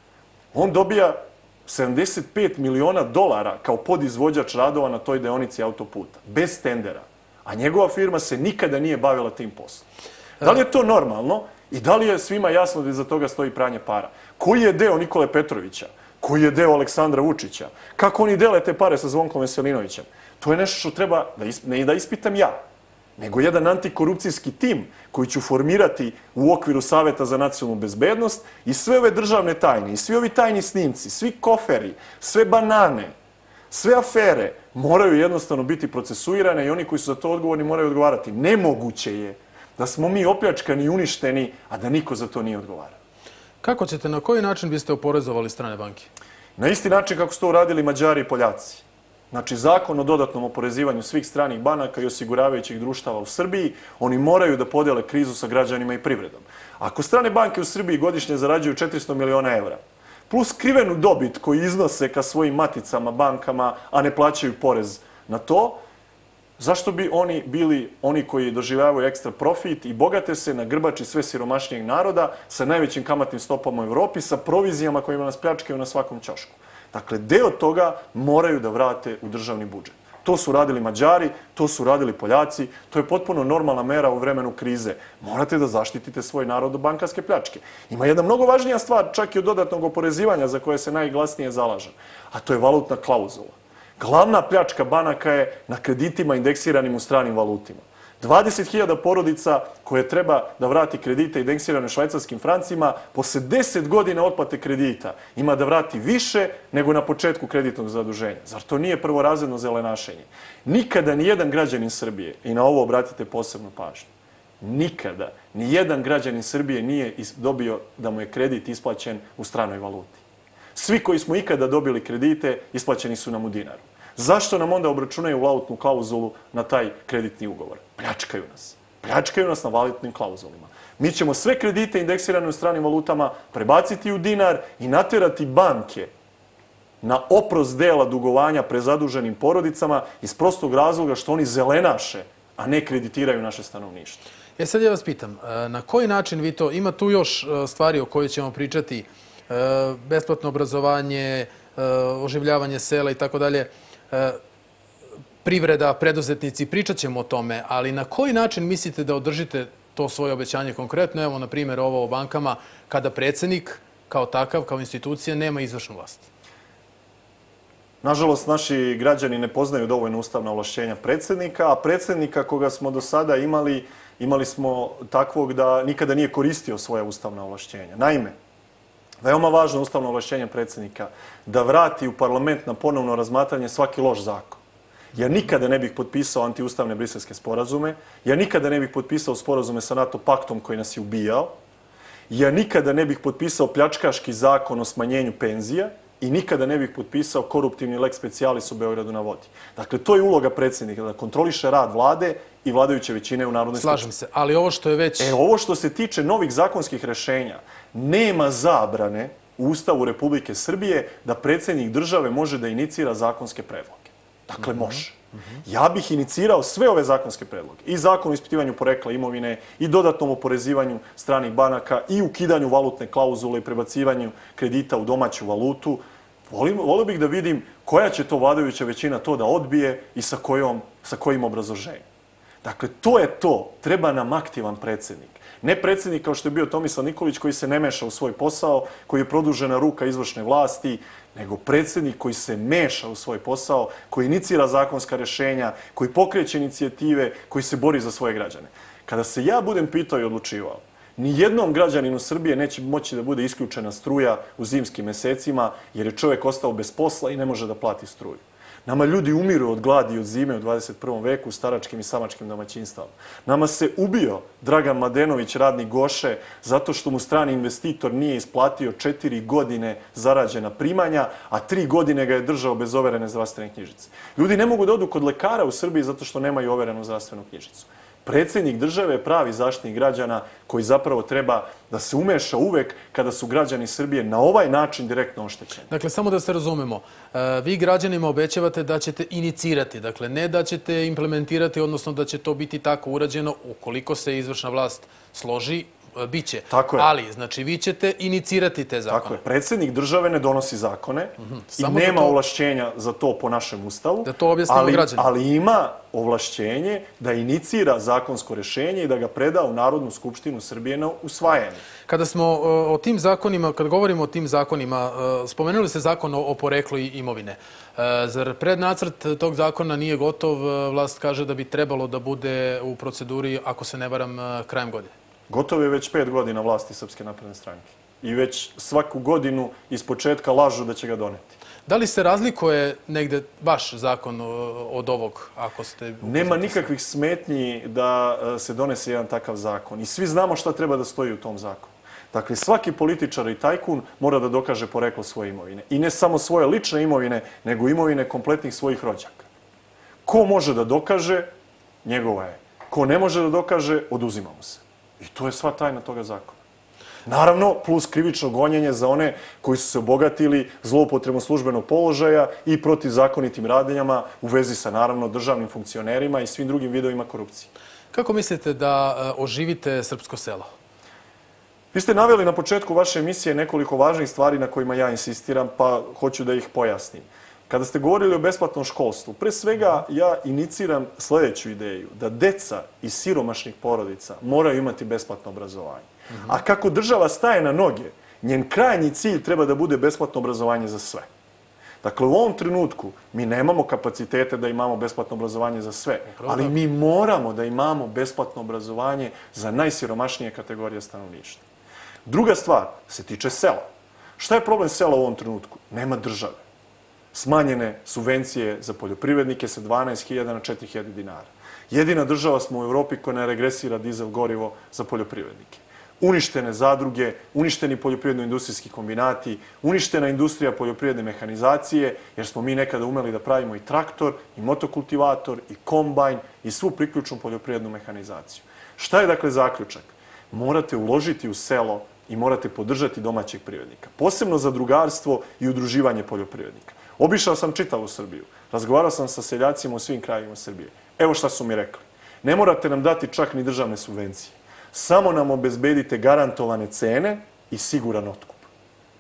Speaker 2: On dobija sedamdeset pet miliona dolara kao podizvođač radova na toj deonici autoputa, bez tendera. A njegova firma se nikada nije bavila tim poslom. Da li je to normalno i da li je svima jasno da iza toga stoji pranje para? Koji je deo Nikole Petrovića? Koji je deo Aleksandra Vučića? Kako oni dele te pare sa Zvonkom Veselinovićem? To je nešto što treba da isp... ne da ispitam ja, nego jedan antikorupcijski tim koji ću formirati u okviru Saveta za nacionalnu bezbednost i sve ove državne tajne, i svi ovi tajni snimci, svi koferi, sve banane, sve afere moraju jednostavno biti procesuirane i oni koji su za to odgovorni moraju odgovarati. Nemoguće je da smo mi opljačkani i uništeni, a da niko za to nije odgovarao.
Speaker 1: Kako ćete, na koji način biste oporezovali strane banke?
Speaker 2: Na isti način kako su to uradili Mađari i Poljaci. Znači, zakon o dodatnom oporezivanju svih stranih banaka i osiguravajućih društava u Srbiji, oni moraju da podele krizu sa građanima i privredom. Ako strane banke u Srbiji godišnje zarađuju četiristo miliona evra, plus skrivenu dobit koju iznose ka svojim maticama, bankama, a ne plaćaju porez na to, zašto bi oni bili oni koji doživljavaju ekstra profit i bogate se na grbači sve siromašnijeg naroda sa najvećim kamatnim stopama u Evropi, sa provizijama kojima nas pljačkaju na svakom ćošku? Dakle, deo toga moraju da vrate u državni budžet. To su radili Mađari, to su radili Poljaci, to je potpuno normalna mera u vremenu krize. Morate da zaštitite svoj narod od bankarske pljačke. Ima jedna mnogo važnija stvar, čak i od dodatnog oporezivanja za koje se najglasnije zalaže, a to je valutna klauzula. Glavna pljačka banaka je na kreditima indeksiranim u stranim valutima. dvadeset hiljada porodica koje treba da vrati kredite indeksirane švajcarskim francima, posle deset godina otplate kredita ima da vrati više nego na početku kreditnog zaduženja. Zar to nije prvorazredno zelenašenje? Nikada ni jedan građanin Srbije, i na ovo obratite posebnu pažnju, nikada ni jedan građanin Srbije nije dobio da mu je kredit isplaćen u stranoj valuti. Svi koji smo ikada dobili kredite isplaćeni su nam u dinaru. Zašto nam onda obračunaju valutnu klauzulu na taj kreditni ugovor? Pljačkaju nas. Pljačkaju nas na valutnim klauzulima. Mi ćemo sve kredite indeksirane u stranim valutama prebaciti u dinar i naterati banke na oprost dela dugovanja prezaduženim porodicama iz prostog razloga što oni zelenaše, a ne kreditiraju naše stanovništvo.
Speaker 1: E sad ja vas pitam, na koji način vi to, ima tu još stvari o kojoj ćemo pričati besplatno obrazovanje, oživljavanje sela i tako dalje, privreda, preduzetnici, pričat ćemo o tome, ali na koji način mislite da održite to svoje obećanje konkretno? Evo, na primjer, ovo o bankama, kada predsjednik kao takav, kao institucija, nema izvršnu vlast.
Speaker 2: Nažalost, naši građani ne poznaju dovoljno ustavna ovlašćenja predsjednika, a predsjednika koga smo do sada imali, imali smo takvog da nikada nije koristio svoja ustavna ovlašćenja. Naime, veoma važno ustavno ovlašćenje predsjednika da vrati u parlament na ponovno razmatranje svaki loš zakon. Ja nikada ne bih potpisao antiustavne briselske sporazume, ja nikada ne bih potpisao sporazume sa NATO paktom koji nas je ubijao, ja nikada ne bih potpisao pljačkaški zakon o smanjenju penzija i nikada ne bih potpisao koruptivni lex specialis u Beogradu na vodi. Dakle, to je uloga predsjednika, da kontroliše rad vlade i vladajuće većine u Narodnoj skupštini.
Speaker 1: Slažem se, ali ovo što je već...
Speaker 2: E, ovo što se tiče novih zakonskih rešenja, nema zabrane u Ustavu Republike Srbije da predsjednik države može da inicira zakonske predloge. Dakle, može. Ja bih inicirao sve ove zakonske predloge. I zakon o ispitivanju porekla imovine, i dodatnom oporezivanju stranih banaka, i ukidanju valutne klauzule i prebacivanju kredita u domaću valutu. Volio bih da vidim koja će to vladajuća većina to da odbije i sa, kojom, sa kojim obrazloženjem. Dakle, to je to. Treba nam aktivan predsjednik. Ne predsjednik kao što je bio Tomislav Nikolić koji se ne meša u svoj posao, koji je produžena ruka izvršne vlasti, nego predsjednik koji se meša u svoj posao, koji inicira zakonska rešenja, koji pokreće inicijative, koji se bori za svoje građane. Kada se ja budem pitao i odlučivao, ni jednom građaninu Srbije neće moći da bude isključena struja u zimskim mesecima, jer je čovjek ostao bez posla i ne može da plati struju. Nama ljudi umiru od gladi i od zime u dvadeset prvom veku u staračkim i samačkim domaćinstvama. Nama se ubio Dragan Mladenović, radnik Goše, zato što mu strani investitor nije isplatio četiri godine zarađena primanja, a tri godine ga je držao bez overene zdravstvene knjižice. Ljudi ne mogu da odu kod lekara u Srbiji zato što nemaju overenu zdravstvenu knjižicu. Predsjednik države je pravi zaštitnik građana koji zapravo treba da se umeša uvek kada su građani Srbije na ovaj način direktno oštećeni.
Speaker 1: Dakle, samo da se razumemo, vi građanima obećavate da ćete inicirati, dakle ne da ćete implementirati, odnosno da će to biti tako urađeno ukoliko se izvršna vlast složi, bit će.
Speaker 2: Tako je.
Speaker 1: Ali, znači, vi ćete inicirati te zakone.
Speaker 2: Tako je. Predsjednik države ne donosi zakone i nema ovlašćenja za to po našem ustavu.
Speaker 1: Da to objasnimo građanima.
Speaker 2: Ali ima ovlašćenje da inicira zakonsko rešenje i da ga preda u Narodnu skupštinu Srbije na usvajanje.
Speaker 1: Kada smo o tim zakonima, kad govorimo o tim zakonima, spomenuli ste zakon o poreklu imovine. Zar prednacrt tog zakona nije gotov? Vlast kaže da bi trebalo da bude u proceduri, ako se ne varam, krajem godine.
Speaker 2: Gotov je već pet godina vlasti Srpske napredne stranke. I već svaku godinu iz početka lažu da će ga doneti.
Speaker 1: Da li se razlikuje negde vaš zakon od ovog, ako ste...
Speaker 2: Nema nikakvih smetnji da se donese jedan takav zakon. I svi znamo šta treba da stoji u tom zakonu. Dakle, svaki političar i tajkun mora da dokaže poreklo svoje imovine. I ne samo svoje lične imovine, nego imovine kompletnih svojih rođaka. Ko može da dokaže, njegova je. Ko ne može da dokaže, oduzima mu se. I to je sva tajna toga zakona. Naravno, plus krivično gonjenje za one koji su se obogatili zloupotrebom službenog položaja i protivzakonitim radnjama u vezi sa, naravno, državnim funkcionerima i svim drugim vidovima korupcije.
Speaker 1: Kako mislite da oživite srpsko selo?
Speaker 2: Vi ste naveli na početku vaše emisije nekoliko važnih stvari na kojima ja insistiram, pa hoću da ih pojasnim. Kada ste govorili o besplatnom školstvu, pre svega ja iniciram sljedeću ideju, da deca iz siromašnih porodica moraju imati besplatno obrazovanje. A kako država staje na noge, njen krajnji cilj treba da bude besplatno obrazovanje za sve. Dakle, u ovom trenutku mi nemamo kapacitete da imamo besplatno obrazovanje za sve, ali mi moramo da imamo besplatno obrazovanje za najsiromašnije kategorije stanovništva. Druga stvar se tiče sela. Šta je problem sela u ovom trenutku? Nema države. Smanjene subvencije za poljoprivrednike sa dvanaest hiljada na četiri hiljade dinara. Jedina država smo u Evropi koja ne regresira dizel gorivo za poljoprivrednike. Uništene zadruge, uništeni poljoprivredno-industrijski kombinati, uništena industrija poljoprivredne mehanizacije, jer smo mi nekada umeli da pravimo i traktor, i motokultivator, i kombajn, i svu priključnu poljoprivrednu mehanizaciju. Šta je dakle zaključak? Morate uložiti u selo i morate podržati domaćeg privrednika. Posebno za drugarstvo i udruživanje poljoprivrednika. Obišao sam čitavu Srbiju. Razgovarao sam sa seljacima u svim krajevima Srbije. Evo šta su mi rekli. Ne morate nam dati čak ni državne subvencije. Samo nam obezbedite garantovane cene i siguran otkup.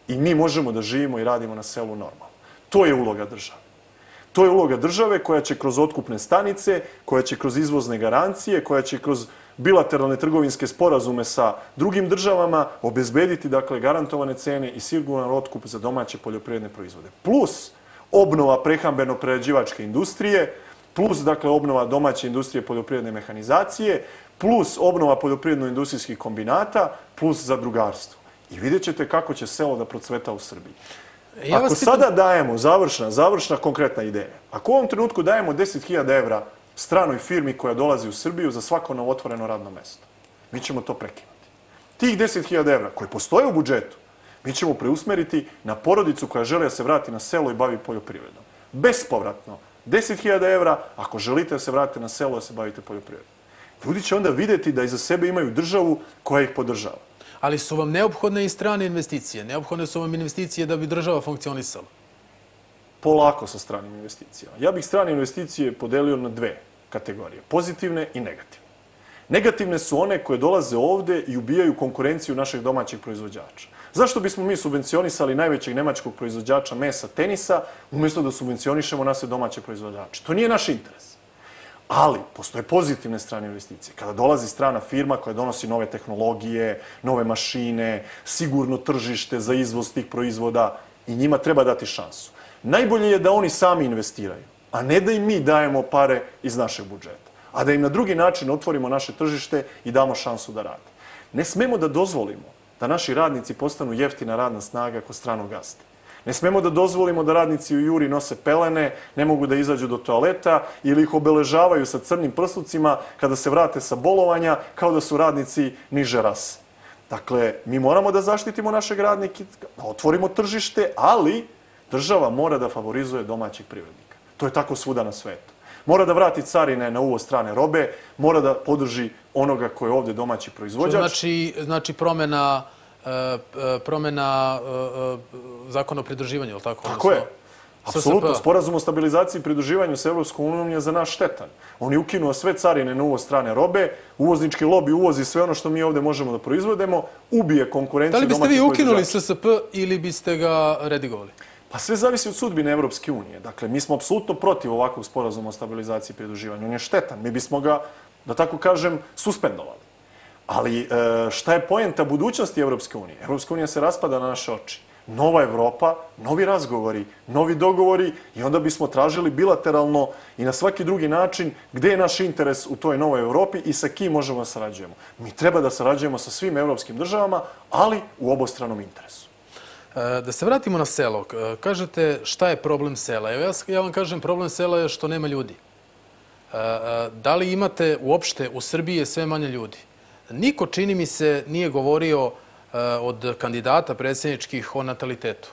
Speaker 2: i mi možemo da živimo i radimo na selu normalno. To je uloga države. To je uloga države koja će kroz otkupne stanice, koja će kroz izvozne garancije, koja će kroz bilateralne trgovinske sporazume sa drugim državama obezbediti, dakle, garantovane cene i siguran otkup za domaće poljoprivredne proizvode. Plus obnova prehrambeno-prerađivačke industrije, plus, dakle, obnova domaće industrije poljoprivredne mehanizacije, plus obnova poljoprivredno-industrijskih kombinata, plus zadrugarstvo. I vidjet ćete kako će selo da procveta u Srbiji. Ja Ako sada dajemo, završna, završna konkretna ideja, ako u ovom trenutku dajemo deset hiljada evra stranoj firmi koja dolazi u Srbiju za svako novotvoreno radno mesto, mi ćemo to prekinuti. Tih deset hiljada evra koji postoje u budžetu, mi ćemo preusmeriti na porodicu koja želi da se vrati na selo i bavi poljoprivredom. Bespovratno, deset hiljada evra, ako želite da se vratite na selo da se bavite poljoprivredom. Ljudi će onda vidjeti da iza sebe imaju državu koja ih podržava.
Speaker 1: Ali su vam neophodne i strane investicije. Neophodne su vam investicije da bi država funkcionisala.
Speaker 2: Polako sa stranim investicijama. Ja bih strane investicije podelio na dve kategorije. Pozitivne i negativne. Negativne su one koje dolaze ovde i ubijaju konkurenciju naših domaćih proizvođača. Zašto bismo mi subvencionisali najvećeg nemačkog proizvođača mesa Tenisa umjesto da subvencionišemo naše domaće proizvođače? To nije naš interes. Ali postoje pozitivne strane investicije. Kada dolazi strana firma koja donosi nove tehnologije, nove mašine, sigurno tržište za izvoz tih proizvoda i njima treba dati šansu. Najbolje je da oni sami investiraju, a ne da im mi dajemo pare iz našeg budžeta, a da im na drugi način otvorimo naše tržište i damo šansu da rade. Ne smemo da dozvolimo da naši radnici postanu jeftina radna snaga kod stranog gazde. Ne smemo da dozvolimo da radnici u Juri nose pelene, ne mogu da izađu do toaleta ili ih obeležavaju sa crnim prslucima kada se vrate sa bolovanja kao da su radnici niže rase. Dakle, mi moramo da zaštitimo našeg radnika, da otvorimo tržište, ali država mora da favorizuje domaćih privrednika. To je tako svuda na svetu. Mora da vrati carine na uvoz strane robe, mora da podrži onoga koji je ovde domaći proizvođač.
Speaker 1: Znači, znači promjena, promjena zakona o pridruživanju, je li tako?
Speaker 2: Tako je. Apsolutno. Sporazum o stabilizaciji i pridruživanju sa Evropskom unijom je za nas štetan. On je ukinuo sve carine na uvoz strane robe, uvoznički lobi uvozi sve ono što mi ovde možemo da proizvodemo, ubije konkurenciju domaćih proizvođača.
Speaker 1: Da li biste vi ukinuli S S P ili biste ga redigovali?
Speaker 2: Pa sve zavisi od sudbine Evropske unije. Dakle, mi smo apsolutno protiv ovakvog sporazuma o stabilizaciji i pridruživanju. On je štetan. Mi bismo ga, da tako kažem, suspendovali. Ali šta je poenta budućnosti Evropske unije? Evropska unija se raspada na naše oči. Nova Evropa, novi razgovori, novi dogovori i onda bismo tražili bilateralno i na svaki drugi način gde je naš interes u toj novoj Evropi i sa kim možemo da sarađujemo. Mi treba da sarađujemo sa svim evropskim državama, ali u obostranom interesu.
Speaker 1: Da se vratimo na selo. Kažete šta je problem sela? Evo ja vam kažem problem sela je što nema ljudi. Da li imate uopšte u Srbiji je sve manje ljudi? Niko, čini mi se, nije govorio od kandidata predsjedničkih o natalitetu.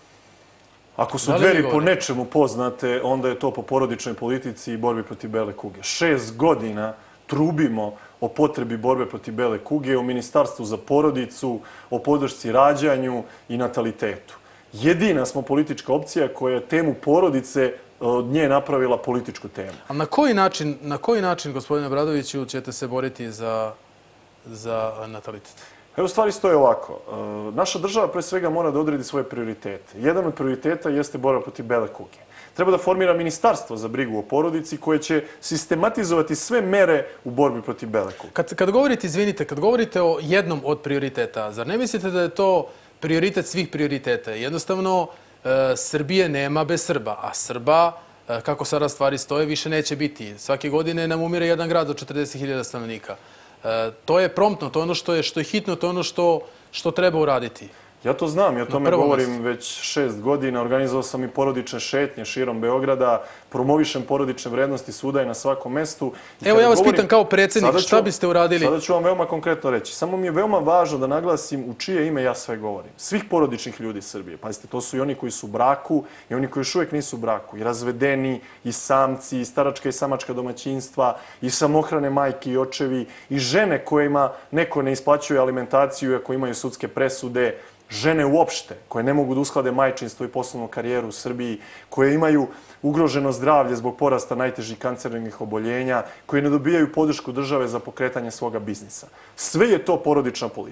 Speaker 2: Ako su Dveri po nečemu poznate, onda je to po porodičnoj politici i borbi protiv bele kuge. Šest godina trubimo o potrebi borbe protiv bele kuge, o ministarstvu za porodicu, o podršci rađanju i natalitetu. Jedina smo politička opcija koja je temu porodice od nje napravila političku temu.
Speaker 1: A na koji način, na koji način, gospodine Obradoviću, ćete se boriti za, za natalitet?
Speaker 2: Evo, stvari stoje ovako. Naša država pre svega mora da odredi svoje prioritete. Jedan od prioriteta jeste borba protiv bele kuge. Treba da formira ministarstvo za brigu o porodici koje će sistematizovati sve mere u borbi protiv bele kuge.
Speaker 1: Kad, kad govorite, izvinite, kad govorite o jednom od prioriteta, zar ne mislite da je to prioritet svih prioriteta? Jednostavno, e, Srbije nema bez Srba, a Srba, e, kako sada stvari stoje, više neće biti. Svake godine nam umire jedan grad od četrdeset hiljada stanovnika. E, to je promptno, to je ono što je, što je hitno, to je ono što, što treba uraditi.
Speaker 2: Ja to znam, ja o tome govorim već šest godina. Organizovao sam i porodične šetnje širom Beograda, promovišem porodične vrednosti svuda i na svakom mestu.
Speaker 1: Evo ja vas pitam kao predsjednik, šta biste uradili?
Speaker 2: Sada ću vam veoma konkretno reći. Samo mi je veoma važno da naglasim u čije ime ja sve govorim. Svih porodičnih ljudi Srbije. Pazite, to su i oni koji su u braku i oni koji još uvijek nisu u braku. I razvedeni, i samci, i staračka i samačka domaćinstva, i samohrane majke i očevi, i žene kojima neko ne isplaćuje alimentaciju ako imaju sudske presude, žene uopšte, koje ne mogu da usklade majčinstvo i poslovnu karijeru u Srbiji, koje imaju ugroženo zdravlje zbog porasta najtežih kancerognih oboljenja, koje ne dobijaju podršku države za pokretanje svoga biznisa. Sve je to porodična politika.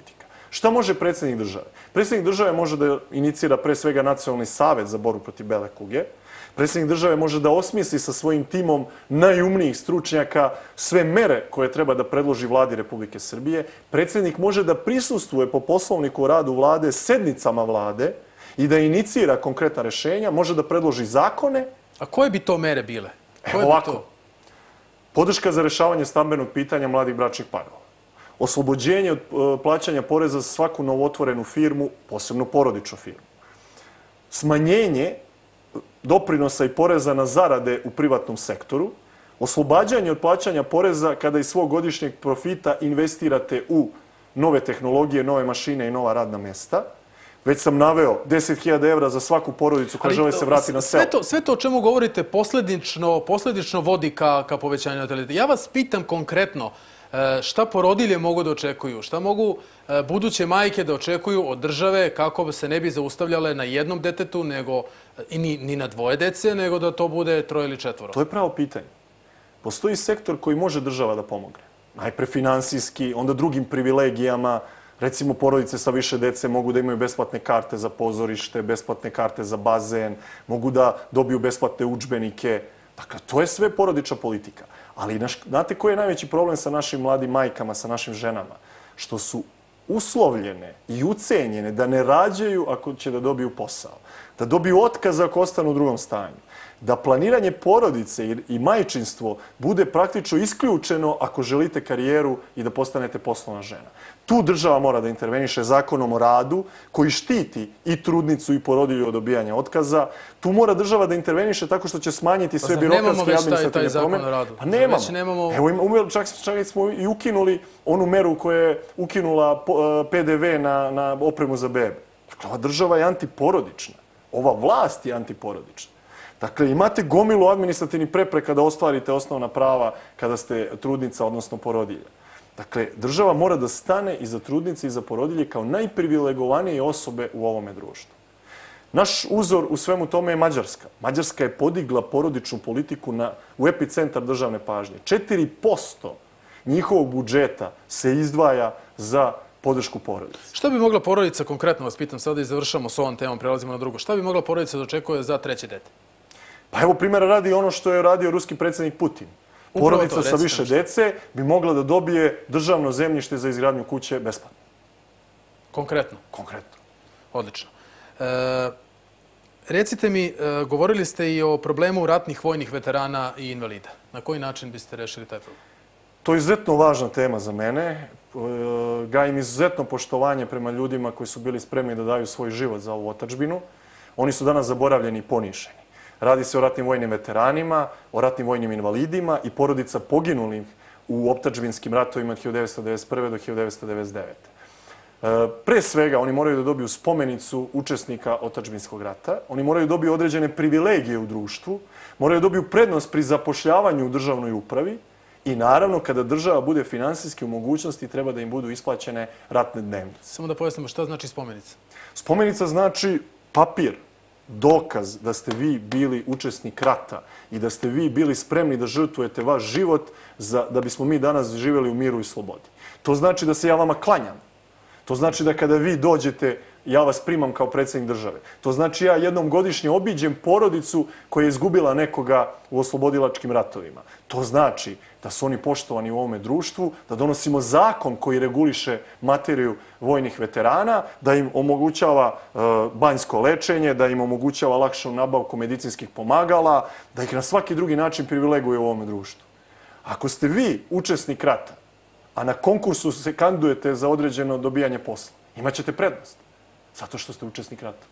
Speaker 2: Šta može predsjednik države? Predsjednik države može da inicira pre svega Nacionalni savjet za borbu protiv bele kuge. Predsjednik države može da osmisli sa svojim timom najumnijih stručnjaka sve mere koje treba da predloži vladi Republike Srbije. Predsjednik može da prisustvuje po poslovniku o radu vlade sednicama vlade i da inicira konkretna rešenja, može da predloži zakone.
Speaker 1: A koje bi to mere bile?
Speaker 2: Evo ovako. Podrška za rešavanje stambenog pitanja mladih bračnih parova. Oslobođenje od plaćanja poreza za svaku novotvorenu firmu, posebno porodičnu firmu. Smanjenje doprinosa i poreza na zarade u privatnom sektoru. Oslobađanje od plaćanja poreza kada iz svog godišnjeg profita investirate u nove tehnologije, nove mašine i nova radna mesta. Već sam naveo deset hiljada evra za svaku porodicu koja žele se vrati na selo.
Speaker 1: Sve to, sve to o čemu govorite posledično, posledično vodi ka, ka povećanju nataliteta. Ja vas pitam konkretno, šta porodilje mogu da očekuju? Šta mogu buduće majke da očekuju od države kako se ne bi zaustavljale na jednom detetu, nego i ni, ni na dvoje dece, nego da to bude troje ili četvoro?
Speaker 2: To je pravo pitanje. Postoji sektor koji može država da pomogne. Najpre finansijski, onda drugim privilegijama. Recimo, porodice sa više dece mogu da imaju besplatne karte za pozorište, besplatne karte za bazen, mogu da dobiju besplatne udžbenike. Dakle, to je sve porodična politika. Ali znate koji je najveći problem sa našim mladim majkama, sa našim ženama? Što su uslovljene i ucenjene da ne rađaju ako će da dobiju posao. Da dobiju otkaz ako ostanu u drugom stanju. Da planiranje porodice i majčinstvo bude praktično isključeno ako želite karijeru i da postanete poslovna žena. Tu država mora da interveniše zakonom o radu koji štiti i trudnicu i porodilju od dobijanja otkaza. Tu mora država da interveniše tako što će smanjiti sve birokratske i administrativne promene. Pa nemamo. Evo, čak smo i ukinuli onu meru koja je ukinula P D V na opremu za bebe. Dakle, ova država je antiporodična. Ova vlast je antiporodična. Dakle, imate gomilu administrativnih prepreka da ostvarite osnovna prava kada ste trudnica, odnosno porodilja. Dakle, država mora da stane iza trudnice i za porodilje kao najprivilegovanije osobe u ovome društvu. Naš uzor u svemu tome je Mađarska. Mađarska je podigla porodičnu politiku na, u epicentar državne pažnje. četiri posto njihovog budžeta se izdvaja za podršku porodice.
Speaker 1: Šta bi mogla porodica, konkretno vas pitam sada i završamo s ovom temom, prelazimo na drugo, šta bi mogla porodica da očekuje za treće dete?
Speaker 2: Pa evo primjera radi ono što je radio ruski predsjednik Putin. Porodica sa više dece bi mogla da dobije državno zemljište za izgradnju kuće besplatno.
Speaker 1: Konkretno?
Speaker 2: Konkretno.
Speaker 1: Odlično. E, recite mi, e, govorili ste i o problemu ratnih vojnih veterana i invalida. Na koji način biste rešili taj problem?
Speaker 2: To je izuzetno važna tema za mene. E, gajim izuzetno poštovanje prema ljudima koji su bili spremni da daju svoj život za ovu otadžbinu. Oni su danas zaboravljeni i ponišeni. Radi se o ratnim vojnim veteranima, o ratnim vojnim invalidima i porodica poginulih u optadžbinskim ratovima od hiljadu devetsto devedeset prve do hiljadu devetsto devedeset devete. Pre svega, oni moraju da dobiju spomenicu učesnika otadžbinskog rata, oni moraju da dobiju određene privilegije u društvu, moraju da dobiju prednost pri zapošljavanju u državnoj upravi i naravno, kada država bude finansijski u mogućnosti, treba da im budu isplaćene ratne dnevnice.
Speaker 1: Samo da pojasnimo, šta znači spomenica?
Speaker 2: Spomenica znači papir, dokaz da ste vi bili učesnik rata i da ste vi bili spremni da žrtvujete vaš život za, da bismo mi danas živjeli u miru i slobodi. To znači da se ja vama klanjam. To znači da kada vi dođete, ja vas primam kao predsjednik države. To znači ja jednom godišnje obiđem porodicu koja je izgubila nekoga u oslobodilačkim ratovima. To znači da su oni poštovani u ovome društvu, da donosimo zakon koji reguliše materiju vojnih veterana, da im omogućava banjsko lečenje, da im omogućava lakšu nabavku medicinskih pomagala, da ih na svaki drugi način privileguje u ovome društvu. Ako ste vi učesnik rata, a na konkursu se kandidujete za određeno dobijanje posla, imat ćete prednost, zato što ste učesnik rata.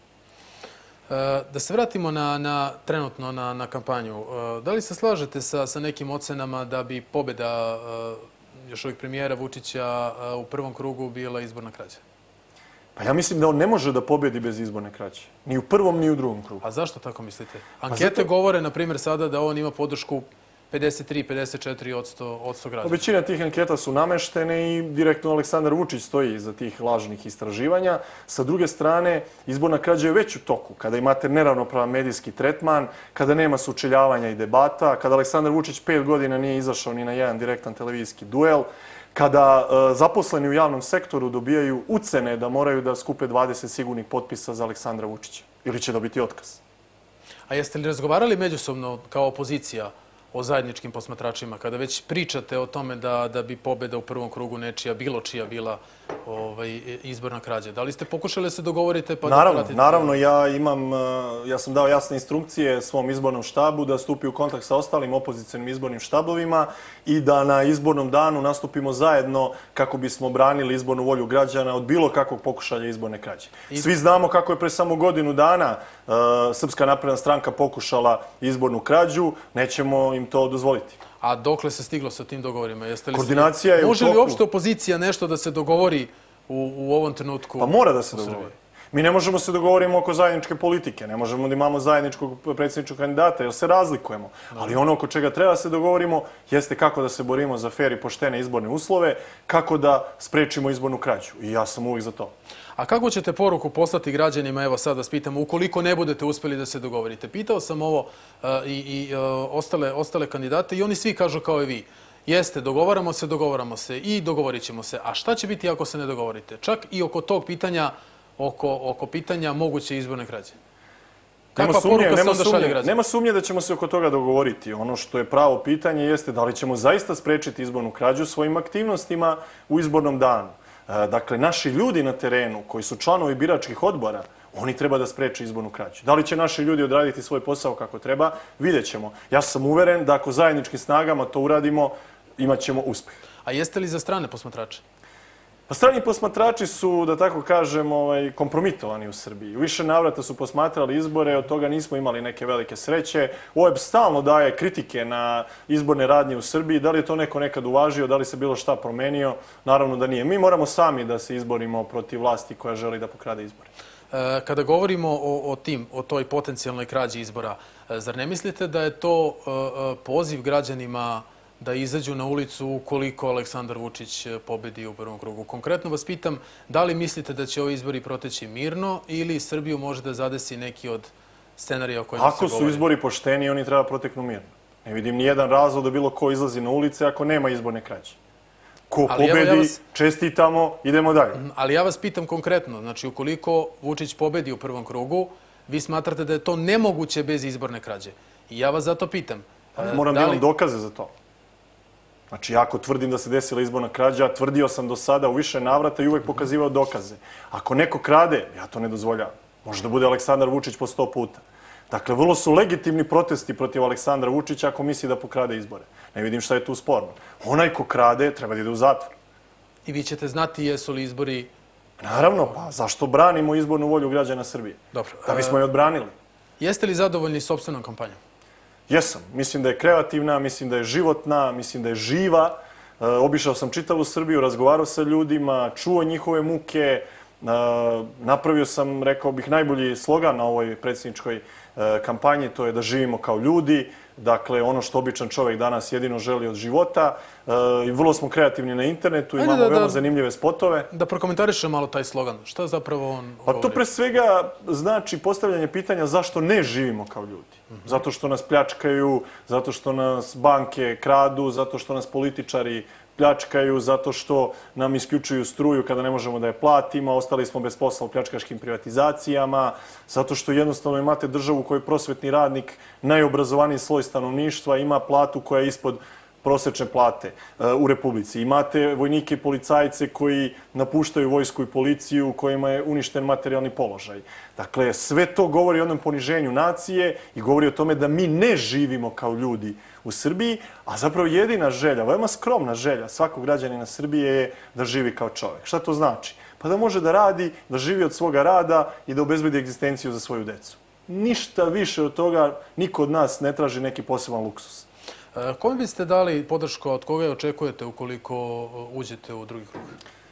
Speaker 1: Da se vratimo na, na, trenutno na, na kampanju. Da li se slažete sa, sa nekim ocenama da bi pobjeda još ovih premijera Vučića u prvom krugu bila izborna krađa?
Speaker 2: Pa ja mislim da on ne može da pobjedi bez izborne krađe. Ni u prvom, ni u drugom krugu.
Speaker 1: A zašto tako mislite? Ankete zato govore, na primjer, sada da on ima podršku pedeset tri do pedeset četiri posto građana.
Speaker 2: Većina tih anketa su nameštene i direktno Aleksandar Vučić stoji iza tih lažnih istraživanja. Sa druge strane, izborna krađa je već u toku. Kada imate neravnopravan medijski tretman, kada nema sučeljavanja i debata, kada Aleksandar Vučić pet godina nije izašao ni na jedan direktan televizijski duel, kada zaposleni u javnom sektoru dobijaju ucene da moraju da skupe dvadeset sigurnih potpisa za Aleksandra Vučića ili će dobiti otkaz.
Speaker 1: A jeste li razgovarali međusobno kao opozicija o zajedničkim posmatračima, kada već pričate o tome da, da bi pobjeda u prvom krugu nečija, bilo čija bila ovaj, izborna krađa? Da li ste pokušali da se dogovorite? Pa
Speaker 2: naravno,
Speaker 1: da
Speaker 2: naravno, ja imam, ja sam dao jasne instrukcije svom izbornom štabu da stupi u kontakt sa ostalim opozicionim izbornim štabovima i da na izbornom danu nastupimo zajedno kako bismo branili izbornu volju građana od bilo kakvog pokušaja izborne krađe. Svi znamo kako je pre samo godinu dana uh, Srpska napredna stranka pokušala izbornu krađu, nećemo im to dozvoliti.
Speaker 1: A dokle se stiglo sa tim dogovorima? Jeste li
Speaker 2: Koordinacija je u toku.
Speaker 1: Može li uopšte opozicija nešto da se dogovori u, u ovom trenutku?
Speaker 2: Pa mora da se dogovori. Mi ne možemo se dogovorimo oko zajedničke politike, ne možemo da imamo zajedničkog predsjedničkog kandidata, jer se razlikujemo. Ali ono oko čega treba se dogovorimo jeste kako da se borimo za fer i poštene izborne uslove, kako da sprečimo izbornu krađu. I ja sam uvijek za to.
Speaker 1: A kako ćete poruku poslati građanima, evo sad vas pitamo, ukoliko ne budete uspjeli da se dogovorite? Pitao sam ovo uh, i, i uh, ostale, ostale kandidate i oni svi kažu kao i vi. Jeste, dogovaramo se, dogovaramo se i dogovorit ćemo se. A šta će biti ako se ne dogovorite? Čak i oko tog pitanja, oko, oko pitanja moguće izborne krađe. Kakva poruka se onda šalje građanima?
Speaker 2: Nema sumnje da ćemo se oko toga dogovoriti. Ono što je pravo pitanje jeste da li ćemo zaista sprečiti izbornu krađu svojim aktivnostima u izbornom danu. Dakle, naši ljudi na terenu koji su članovi biračkih odbora, oni treba da spreče izbornu krađu. Da li će naši ljudi odraditi svoj posao kako treba, vidjet ćemo. Ja sam uveren da ako zajedničkim snagama to uradimo, imat ćemo uspeh.
Speaker 1: A jeste li za strane posmatrače?
Speaker 2: Pa strani posmatrači su, da tako kažem, ovaj, kompromitovani u Srbiji. U više navrata su posmatrali izbore, od toga nismo imali neke velike sreće. O E B stalno daje kritike na izborne radnje u Srbiji. Da li je to neko nekad uvažio, da li se bilo šta promenio? Naravno da nije. Mi moramo sami da se izborimo protiv vlasti koja želi da pokrade izbore.
Speaker 1: E, kada govorimo o, o tim, o toj potencijalnoj krađi izbora, zar ne mislite da je to e, poziv građanima da izađu na ulicu ukoliko Aleksandar Vučić pobedi u prvom krugu? Konkretno vas pitam, da li mislite da će ovi izbori proteći mirno ili Srbiju može da zadesi neki od scenarija o kojima se govori?
Speaker 2: Ako su izbori pošteni, oni treba proteknu mirno. Ne vidim nijedan razlog da bilo ko izlazi na ulice ako nema izborne krađe. Ko pobedi, čestitamo, idemo dalje.
Speaker 1: Ali ja vas pitam konkretno, znači ukoliko Vučić pobedi u prvom krugu, vi smatrate da je to nemoguće bez izborne krađe. I ja vas zato pitam.
Speaker 2: Moram da imam dokaze za to. Znači, ako tvrdim da se desila izborna krađa, tvrdio sam do sada u više navrata i uvek pokazivao dokaze. Ako neko krade, ja to ne dozvoljavam. Može da bude Aleksandar Vučić po sto puta. Dakle, vrlo su legitimni protesti protiv Aleksandra Vučića ako misli da pokrade izbore. Ne vidim šta je tu sporno. Onaj ko krade treba da ide u zatvor.
Speaker 1: I vi ćete znati jesu li izbori...
Speaker 2: Naravno, pa zašto branimo izbornu volju građana Srbije?
Speaker 1: Dobro.
Speaker 2: Da bismo je odbranili.
Speaker 1: Jeste li zadovoljni sopstvenom kampanjom?
Speaker 2: Jesam. Mislim da je kreativna, mislim da je životna, mislim da je živa. E, obišao sam čitavu Srbiju, razgovarao sa ljudima, čuo njihove muke. E, napravio sam, rekao bih, najbolji slogan na ovoj predsjedničkoj e, kampanji, to je da živimo kao ljudi. Dakle, ono što običan čovjek danas jedino želi od života. E, I vrlo smo kreativni na internetu, imamo da, da, veoma zanimljive spotove.
Speaker 1: Da prokomentarišem malo taj slogan. Šta zapravo on
Speaker 2: Pa govori? To pre svega znači postavljanje pitanja zašto ne živimo kao ljudi. Mm-hmm. Zato što nas pljačkaju, zato što nas banke kradu, zato što nas političari pljačkaju, zato što nam isključuju struju kada ne možemo da je platimo, ostali smo bez posla u pljačkaškim privatizacijama, zato što jednostavno imate državu u kojoj prosvetni radnik, najobrazovaniji sloj stanovništva, ima platu koja je ispod prosečne plate u Republici. Imate vojnike i policajce koji napuštaju vojsku i policiju, kojima je uništen materijalni položaj. Dakle, sve to govori o jednom poniženju nacije i govori o tome da mi ne živimo kao ljudi u Srbiji, a zapravo jedina želja, veoma skromna želja svakog građanina Srbije je da živi kao čovjek. Šta to znači? Pa da može da radi, da živi od svoga rada i da obezbedi egzistenciju za svoju decu. Ništa više od toga, niko od nas ne traži neki poseban luksus.
Speaker 1: Kome biste dali podršku, od koga je očekujete ukoliko uđete u drugi krug?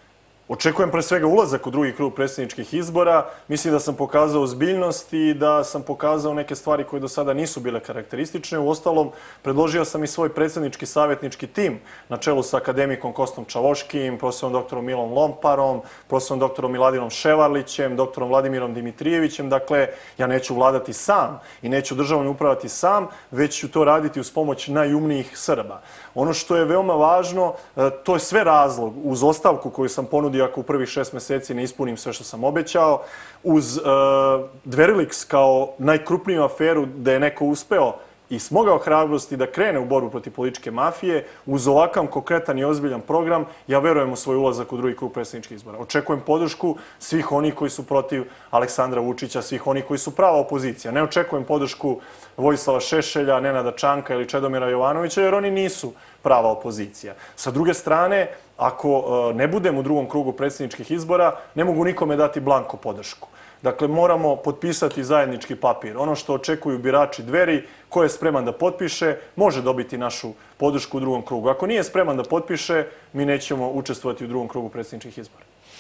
Speaker 2: Očekujem pre svega ulazak u drugi krug predsjedničkih izbora. Mislim da sam pokazao ozbiljnost i da sam pokazao neke stvari koje do sada nisu bile karakteristične. Uostalom, predložio sam i svoj predsjednički savjetnički tim na čelu sa akademikom Kostom Čavoškim, profesorom doktorom Milom Lomparom, profesorom doktorom Miladinom Ševarlićem, doktorom Vladimirom Dimitrijevićem. Dakle, ja neću vladati sam i neću državom upravati sam, već ću to raditi uz pomoć najumnijih Srba. Ono što je veoma važno, to je sve razlog uz ostavku koju sam ponudio ako u prvih šest meseci ne ispunim sve što sam obećao, uz uh, Dveriliks kao najkrupniju aferu da je neko uspeo i smogao hrabrosti da krene u borbu protiv političke mafije, uz ovakav konkretan i ozbiljan program, ja verujem u svoj ulazak u drugi krug predsjedničkih izbora. Očekujem podršku svih onih koji su protiv Aleksandra Vučića, svih onih koji su prava opozicija. Ne očekujem podršku Vojislava Šešelja, Nenada Čanka ili Čedomira Jovanovića, jer oni nisu prava opozicija. Sa druge strane, ako ne budem u drugom krugu predsjedničkih izbora, ne mogu nikome dati blanko podršku. Dakle, moramo potpisati zajednički papir. Ono što očekuju birači Dveri, ko je spreman da potpiše, može dobiti našu podršku u drugom krugu. Ako nije spreman da potpiše, mi nećemo učestvovati u drugom krugu predsjedničkih izbora.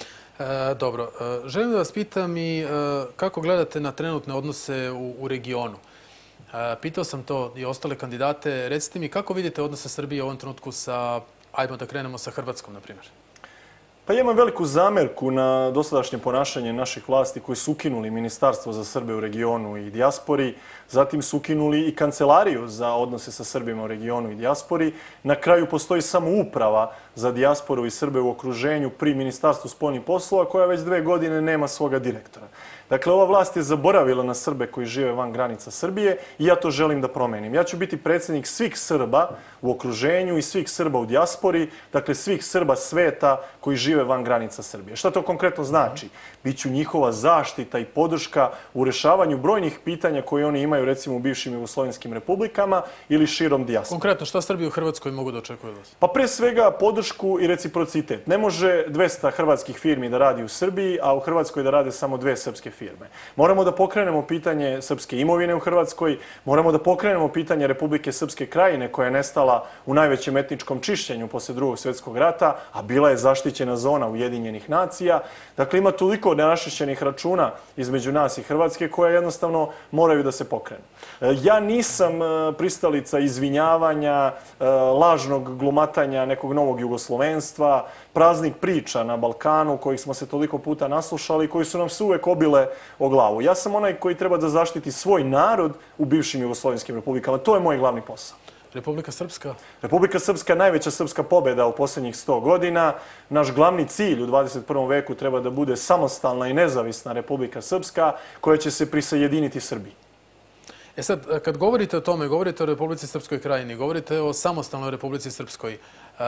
Speaker 1: E, dobro. E, želim da vas pitam i e, kako gledate na trenutne odnose u, u regionu. E, pitao sam to i ostale kandidate. Recite mi kako vidite odnose Srbije u ovom trenutku sa, ajmo da krenemo sa Hrvatskom, na primjer?
Speaker 2: Pa ja imam veliku zamerku na dosadašnje ponašanje naših vlasti koji su ukinuli Ministarstvo za Srbe u regionu i dijaspori, zatim su ukinuli i Kancelariju za odnose sa Srbima u regionu i dijaspori. Na kraju postoji samo uprava za dijasporu i Srbe u okruženju pri Ministarstvu spoljnih poslova koja već dve godine nema svoga direktora. Dakle, ova vlast je zaboravila na Srbe koji žive van granica Srbije i ja to želim da promenim. Ja ću biti predsjednik svih Srba u okruženju i svih Srba u dijaspori, dakle svih Srba sveta koji žive van granica Srbije. Šta to konkretno znači? Biću njihova zaštita i podrška u rešavanju brojnih pitanja koje oni imaju recimo u bivšim jugoslovenskim republikama ili širom dijaspore.
Speaker 1: Konkretno, šta Srbi u Hrvatskoj mogu da očekuju od vas?
Speaker 2: Pa pre svega podršku i reciprocitet. Ne može dvesta hrvatskih firmi da radi u Srbiji, a u Hrvatskoj da rade samo dve srpske firme. Moramo da pokrenemo pitanje srpske imovine u Hrvatskoj, moramo da pokrenemo pitanje Republike Srpske Krajine koja je nestala u najvećem etničkom čišćenju posle drugog svjetskog rata, a bila je zaštićena zona Ujedinjenih nacija. Dakle, ima toliko nenašišćenih računa između nas i Hrvatske koje jednostavno moraju da se pokrenu. Ja nisam pristalica izvinjavanja, lažnog glumatanja nekog novog jugoslovenstva, praznih priča na Balkanu kojih smo se toliko puta naslušali i koji su nam se uvek obile o glavu. Ja sam onaj koji treba da zaštiti svoj narod u bivšim jugoslovenskim republikama. To je moj glavni posao.
Speaker 1: Republika Srpska?
Speaker 2: Republika Srpska je najveća srpska pobjeda u posljednjih sto godina. Naš glavni cilj u dvadeset prvom veku treba da bude samostalna i nezavisna Republika Srpska koja će se prisajediniti Srbiji.
Speaker 1: E sad, kad govorite o tome, govorite o Republici Srpskoj Krajini, govorite o samostalnoj Republici Srpskoj,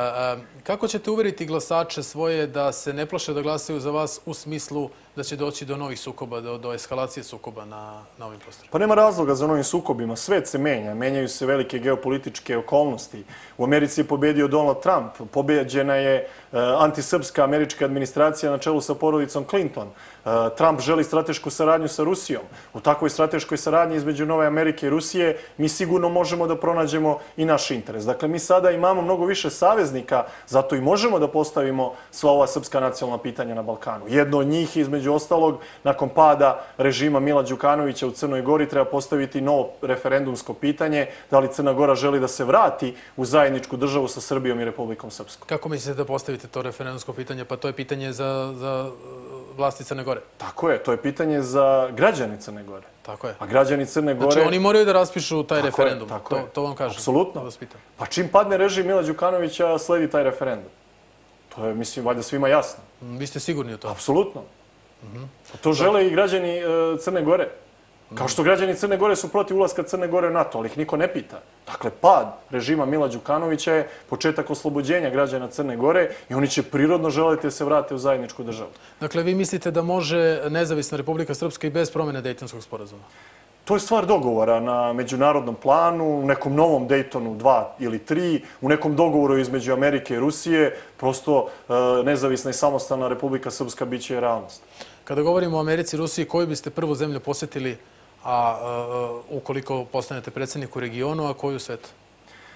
Speaker 1: kako ćete uveriti glasače svoje da se ne plaše da glasaju za vas u smislu da će doći do novih sukoba, do, do eskalacije sukoba na, na ovim prostorima?
Speaker 2: Pa nema razloga za novim sukobima. Svet se menja, menjaju se velike geopolitičke okolnosti. U Americi je pobedio Donald Trump, pobeđena je uh, antisrpska američka administracija na čelu sa porodicom Clinton. Uh, Trump želi stratešku saradnju sa Rusijom. U takvoj strateškoj saradnji između Nove Amerike i Rusije mi sigurno možemo da pronađemo i naš interes. Dakle, mi sada imamo mnogo više saveznika, zato i možemo da postavimo sva ova srpska nacionalna pitanja na Balkanu. Jedno od njih, između ostalog, nakon pada režima Mila Đukanovića u Crnoj Gori treba postaviti novo referendumsko pitanje da li Crna Gora želi da se vrati u zajedničku državu sa Srbijom i Republikom Srpskom.
Speaker 1: Kako mislite da postavite to referendumsko pitanje? Pa to je pitanje za, za vlasti Crne Gore.
Speaker 2: Tako je, to je pitanje za građane Crne Gore.
Speaker 1: Tako je.
Speaker 2: A građani Crne Gore...
Speaker 1: Znači oni moraju da raspišu taj
Speaker 2: tako
Speaker 1: referendum.
Speaker 2: Je, tako
Speaker 1: to,
Speaker 2: je.
Speaker 1: to vam kažem.
Speaker 2: Apsolutno.
Speaker 1: Da vas pitam.
Speaker 2: Pa čim padne režim Mila Đukanovića, sledi taj referendum. To je, mislim, valjda svima jasno.
Speaker 1: Vi ste sigurni u to?
Speaker 2: Apsolutno. To žele i građani Crne Gore. Kao što građani Crne Gore su protiv ulaska Crne Gore u NATO, ali ih niko ne pita. Dakle, pad režima Mila Đukanovića je početak oslobođenja građana Crne Gore i oni će prirodno želiti da se vrate u zajedničku državu.
Speaker 1: Dakle, vi mislite da može nezavisna Republika Srpska i bez promjene Dejtonskog sporazuma?
Speaker 2: To je stvar dogovora na međunarodnom planu, u nekom novom Dejtonu dva ili tri, u nekom dogovoru između Amerike i Rusije. Prosto nezavisna i samostalna Republika Srpska bit će realnost.
Speaker 1: Kada govorimo o Americi i Rusiji, koju biste prvu zemlju posjetili, a ukoliko postanete predsjednik u regionu, a koju u svetu?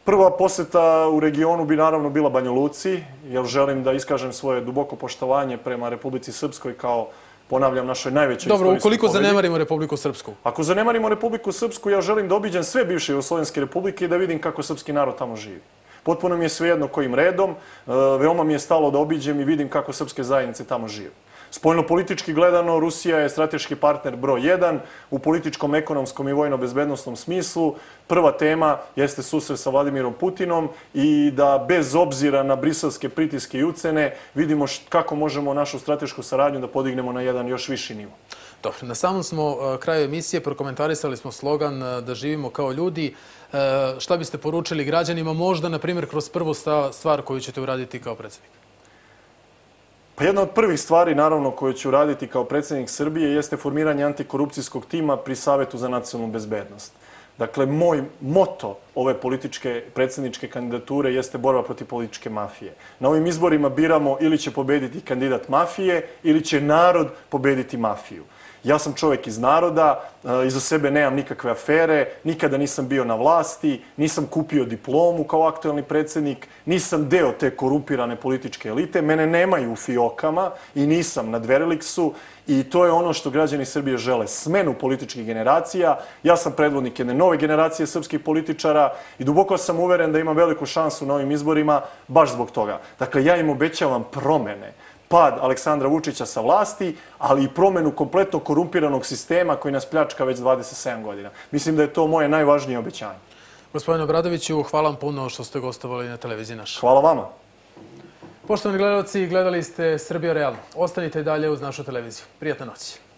Speaker 2: Prva poseta u regionu bi naravno bila Banja Luci, jer želim da iskažem svoje duboko poštovanje prema Republici Srpskoj kao, ponavljam, našoj najvećoj
Speaker 1: Dobro,
Speaker 2: istorijskoj
Speaker 1: ukoliko
Speaker 2: pobedi.
Speaker 1: zanemarimo Republiku Srpsku?
Speaker 2: Ako zanemarimo Republiku Srpsku, ja želim da obiđem sve bivše jugoslovenske republike i da vidim kako srpski narod tamo živi. Potpuno mi je svejedno kojim redom, veoma mi je stalo da obiđem i vidim kako srpske zajednice tamo žive. Spoljnopolitički gledano, Rusija je strateški partner broj jedan u političkom, ekonomskom i vojno-bezbednosnom smislu. Prva tema jeste susret sa Vladimirom Putinom i da bez obzira na briselske pritiske i ucene vidimo kako možemo našu stratešku saradnju da podignemo na jedan još viši nivo.
Speaker 1: Dobro, na samom smo kraju emisije, prokomentarisali smo slogan da živimo kao ljudi. Šta biste poručili građanima, možda, na primjer, kroz prvu stvar koju ćete uraditi kao predsjednik?
Speaker 2: Pa jedna od prvih stvari, naravno, koju ću raditi kao predsjednik Srbije jeste formiranje antikorupcijskog tima pri Savetu za nacionalnu bezbednost. Dakle, moj moto ove političke predsjedničke kandidature jeste borba protiv političke mafije. Na ovim izborima biramo ili će pobediti kandidat mafije ili će narod pobediti mafiju. Ja sam čovjek iz naroda, iza sebe nemam nikakve afere, nikada nisam bio na vlasti, nisam kupio diplomu kao aktuelni predsjednik, nisam deo te korumpirane političke elite, mene nemaju u fiokama i nisam na Dveriliksu i to je ono što građani Srbije žele, smenu političkih generacija. Ja sam predvodnik jedne nove generacije srpskih političara i duboko sam uveren da imam veliku šansu na ovim izborima baš zbog toga. Dakle, ja im obećavam promene. Pad Aleksandra Vučića sa vlasti, ali i promenu kompletno korumpiranog sistema koji nas pljačka već dvadeset sedam godina. Mislim da je to moje najvažnije obećanje.
Speaker 1: Gospodine Obradoviću, hvala vam puno što ste gostovali na televiziji naša.
Speaker 2: Hvala vama.
Speaker 1: Poštovani gledalci, gledali ste Srbija realno. Ostanite i dalje uz našu televiziju. Prijatna noć.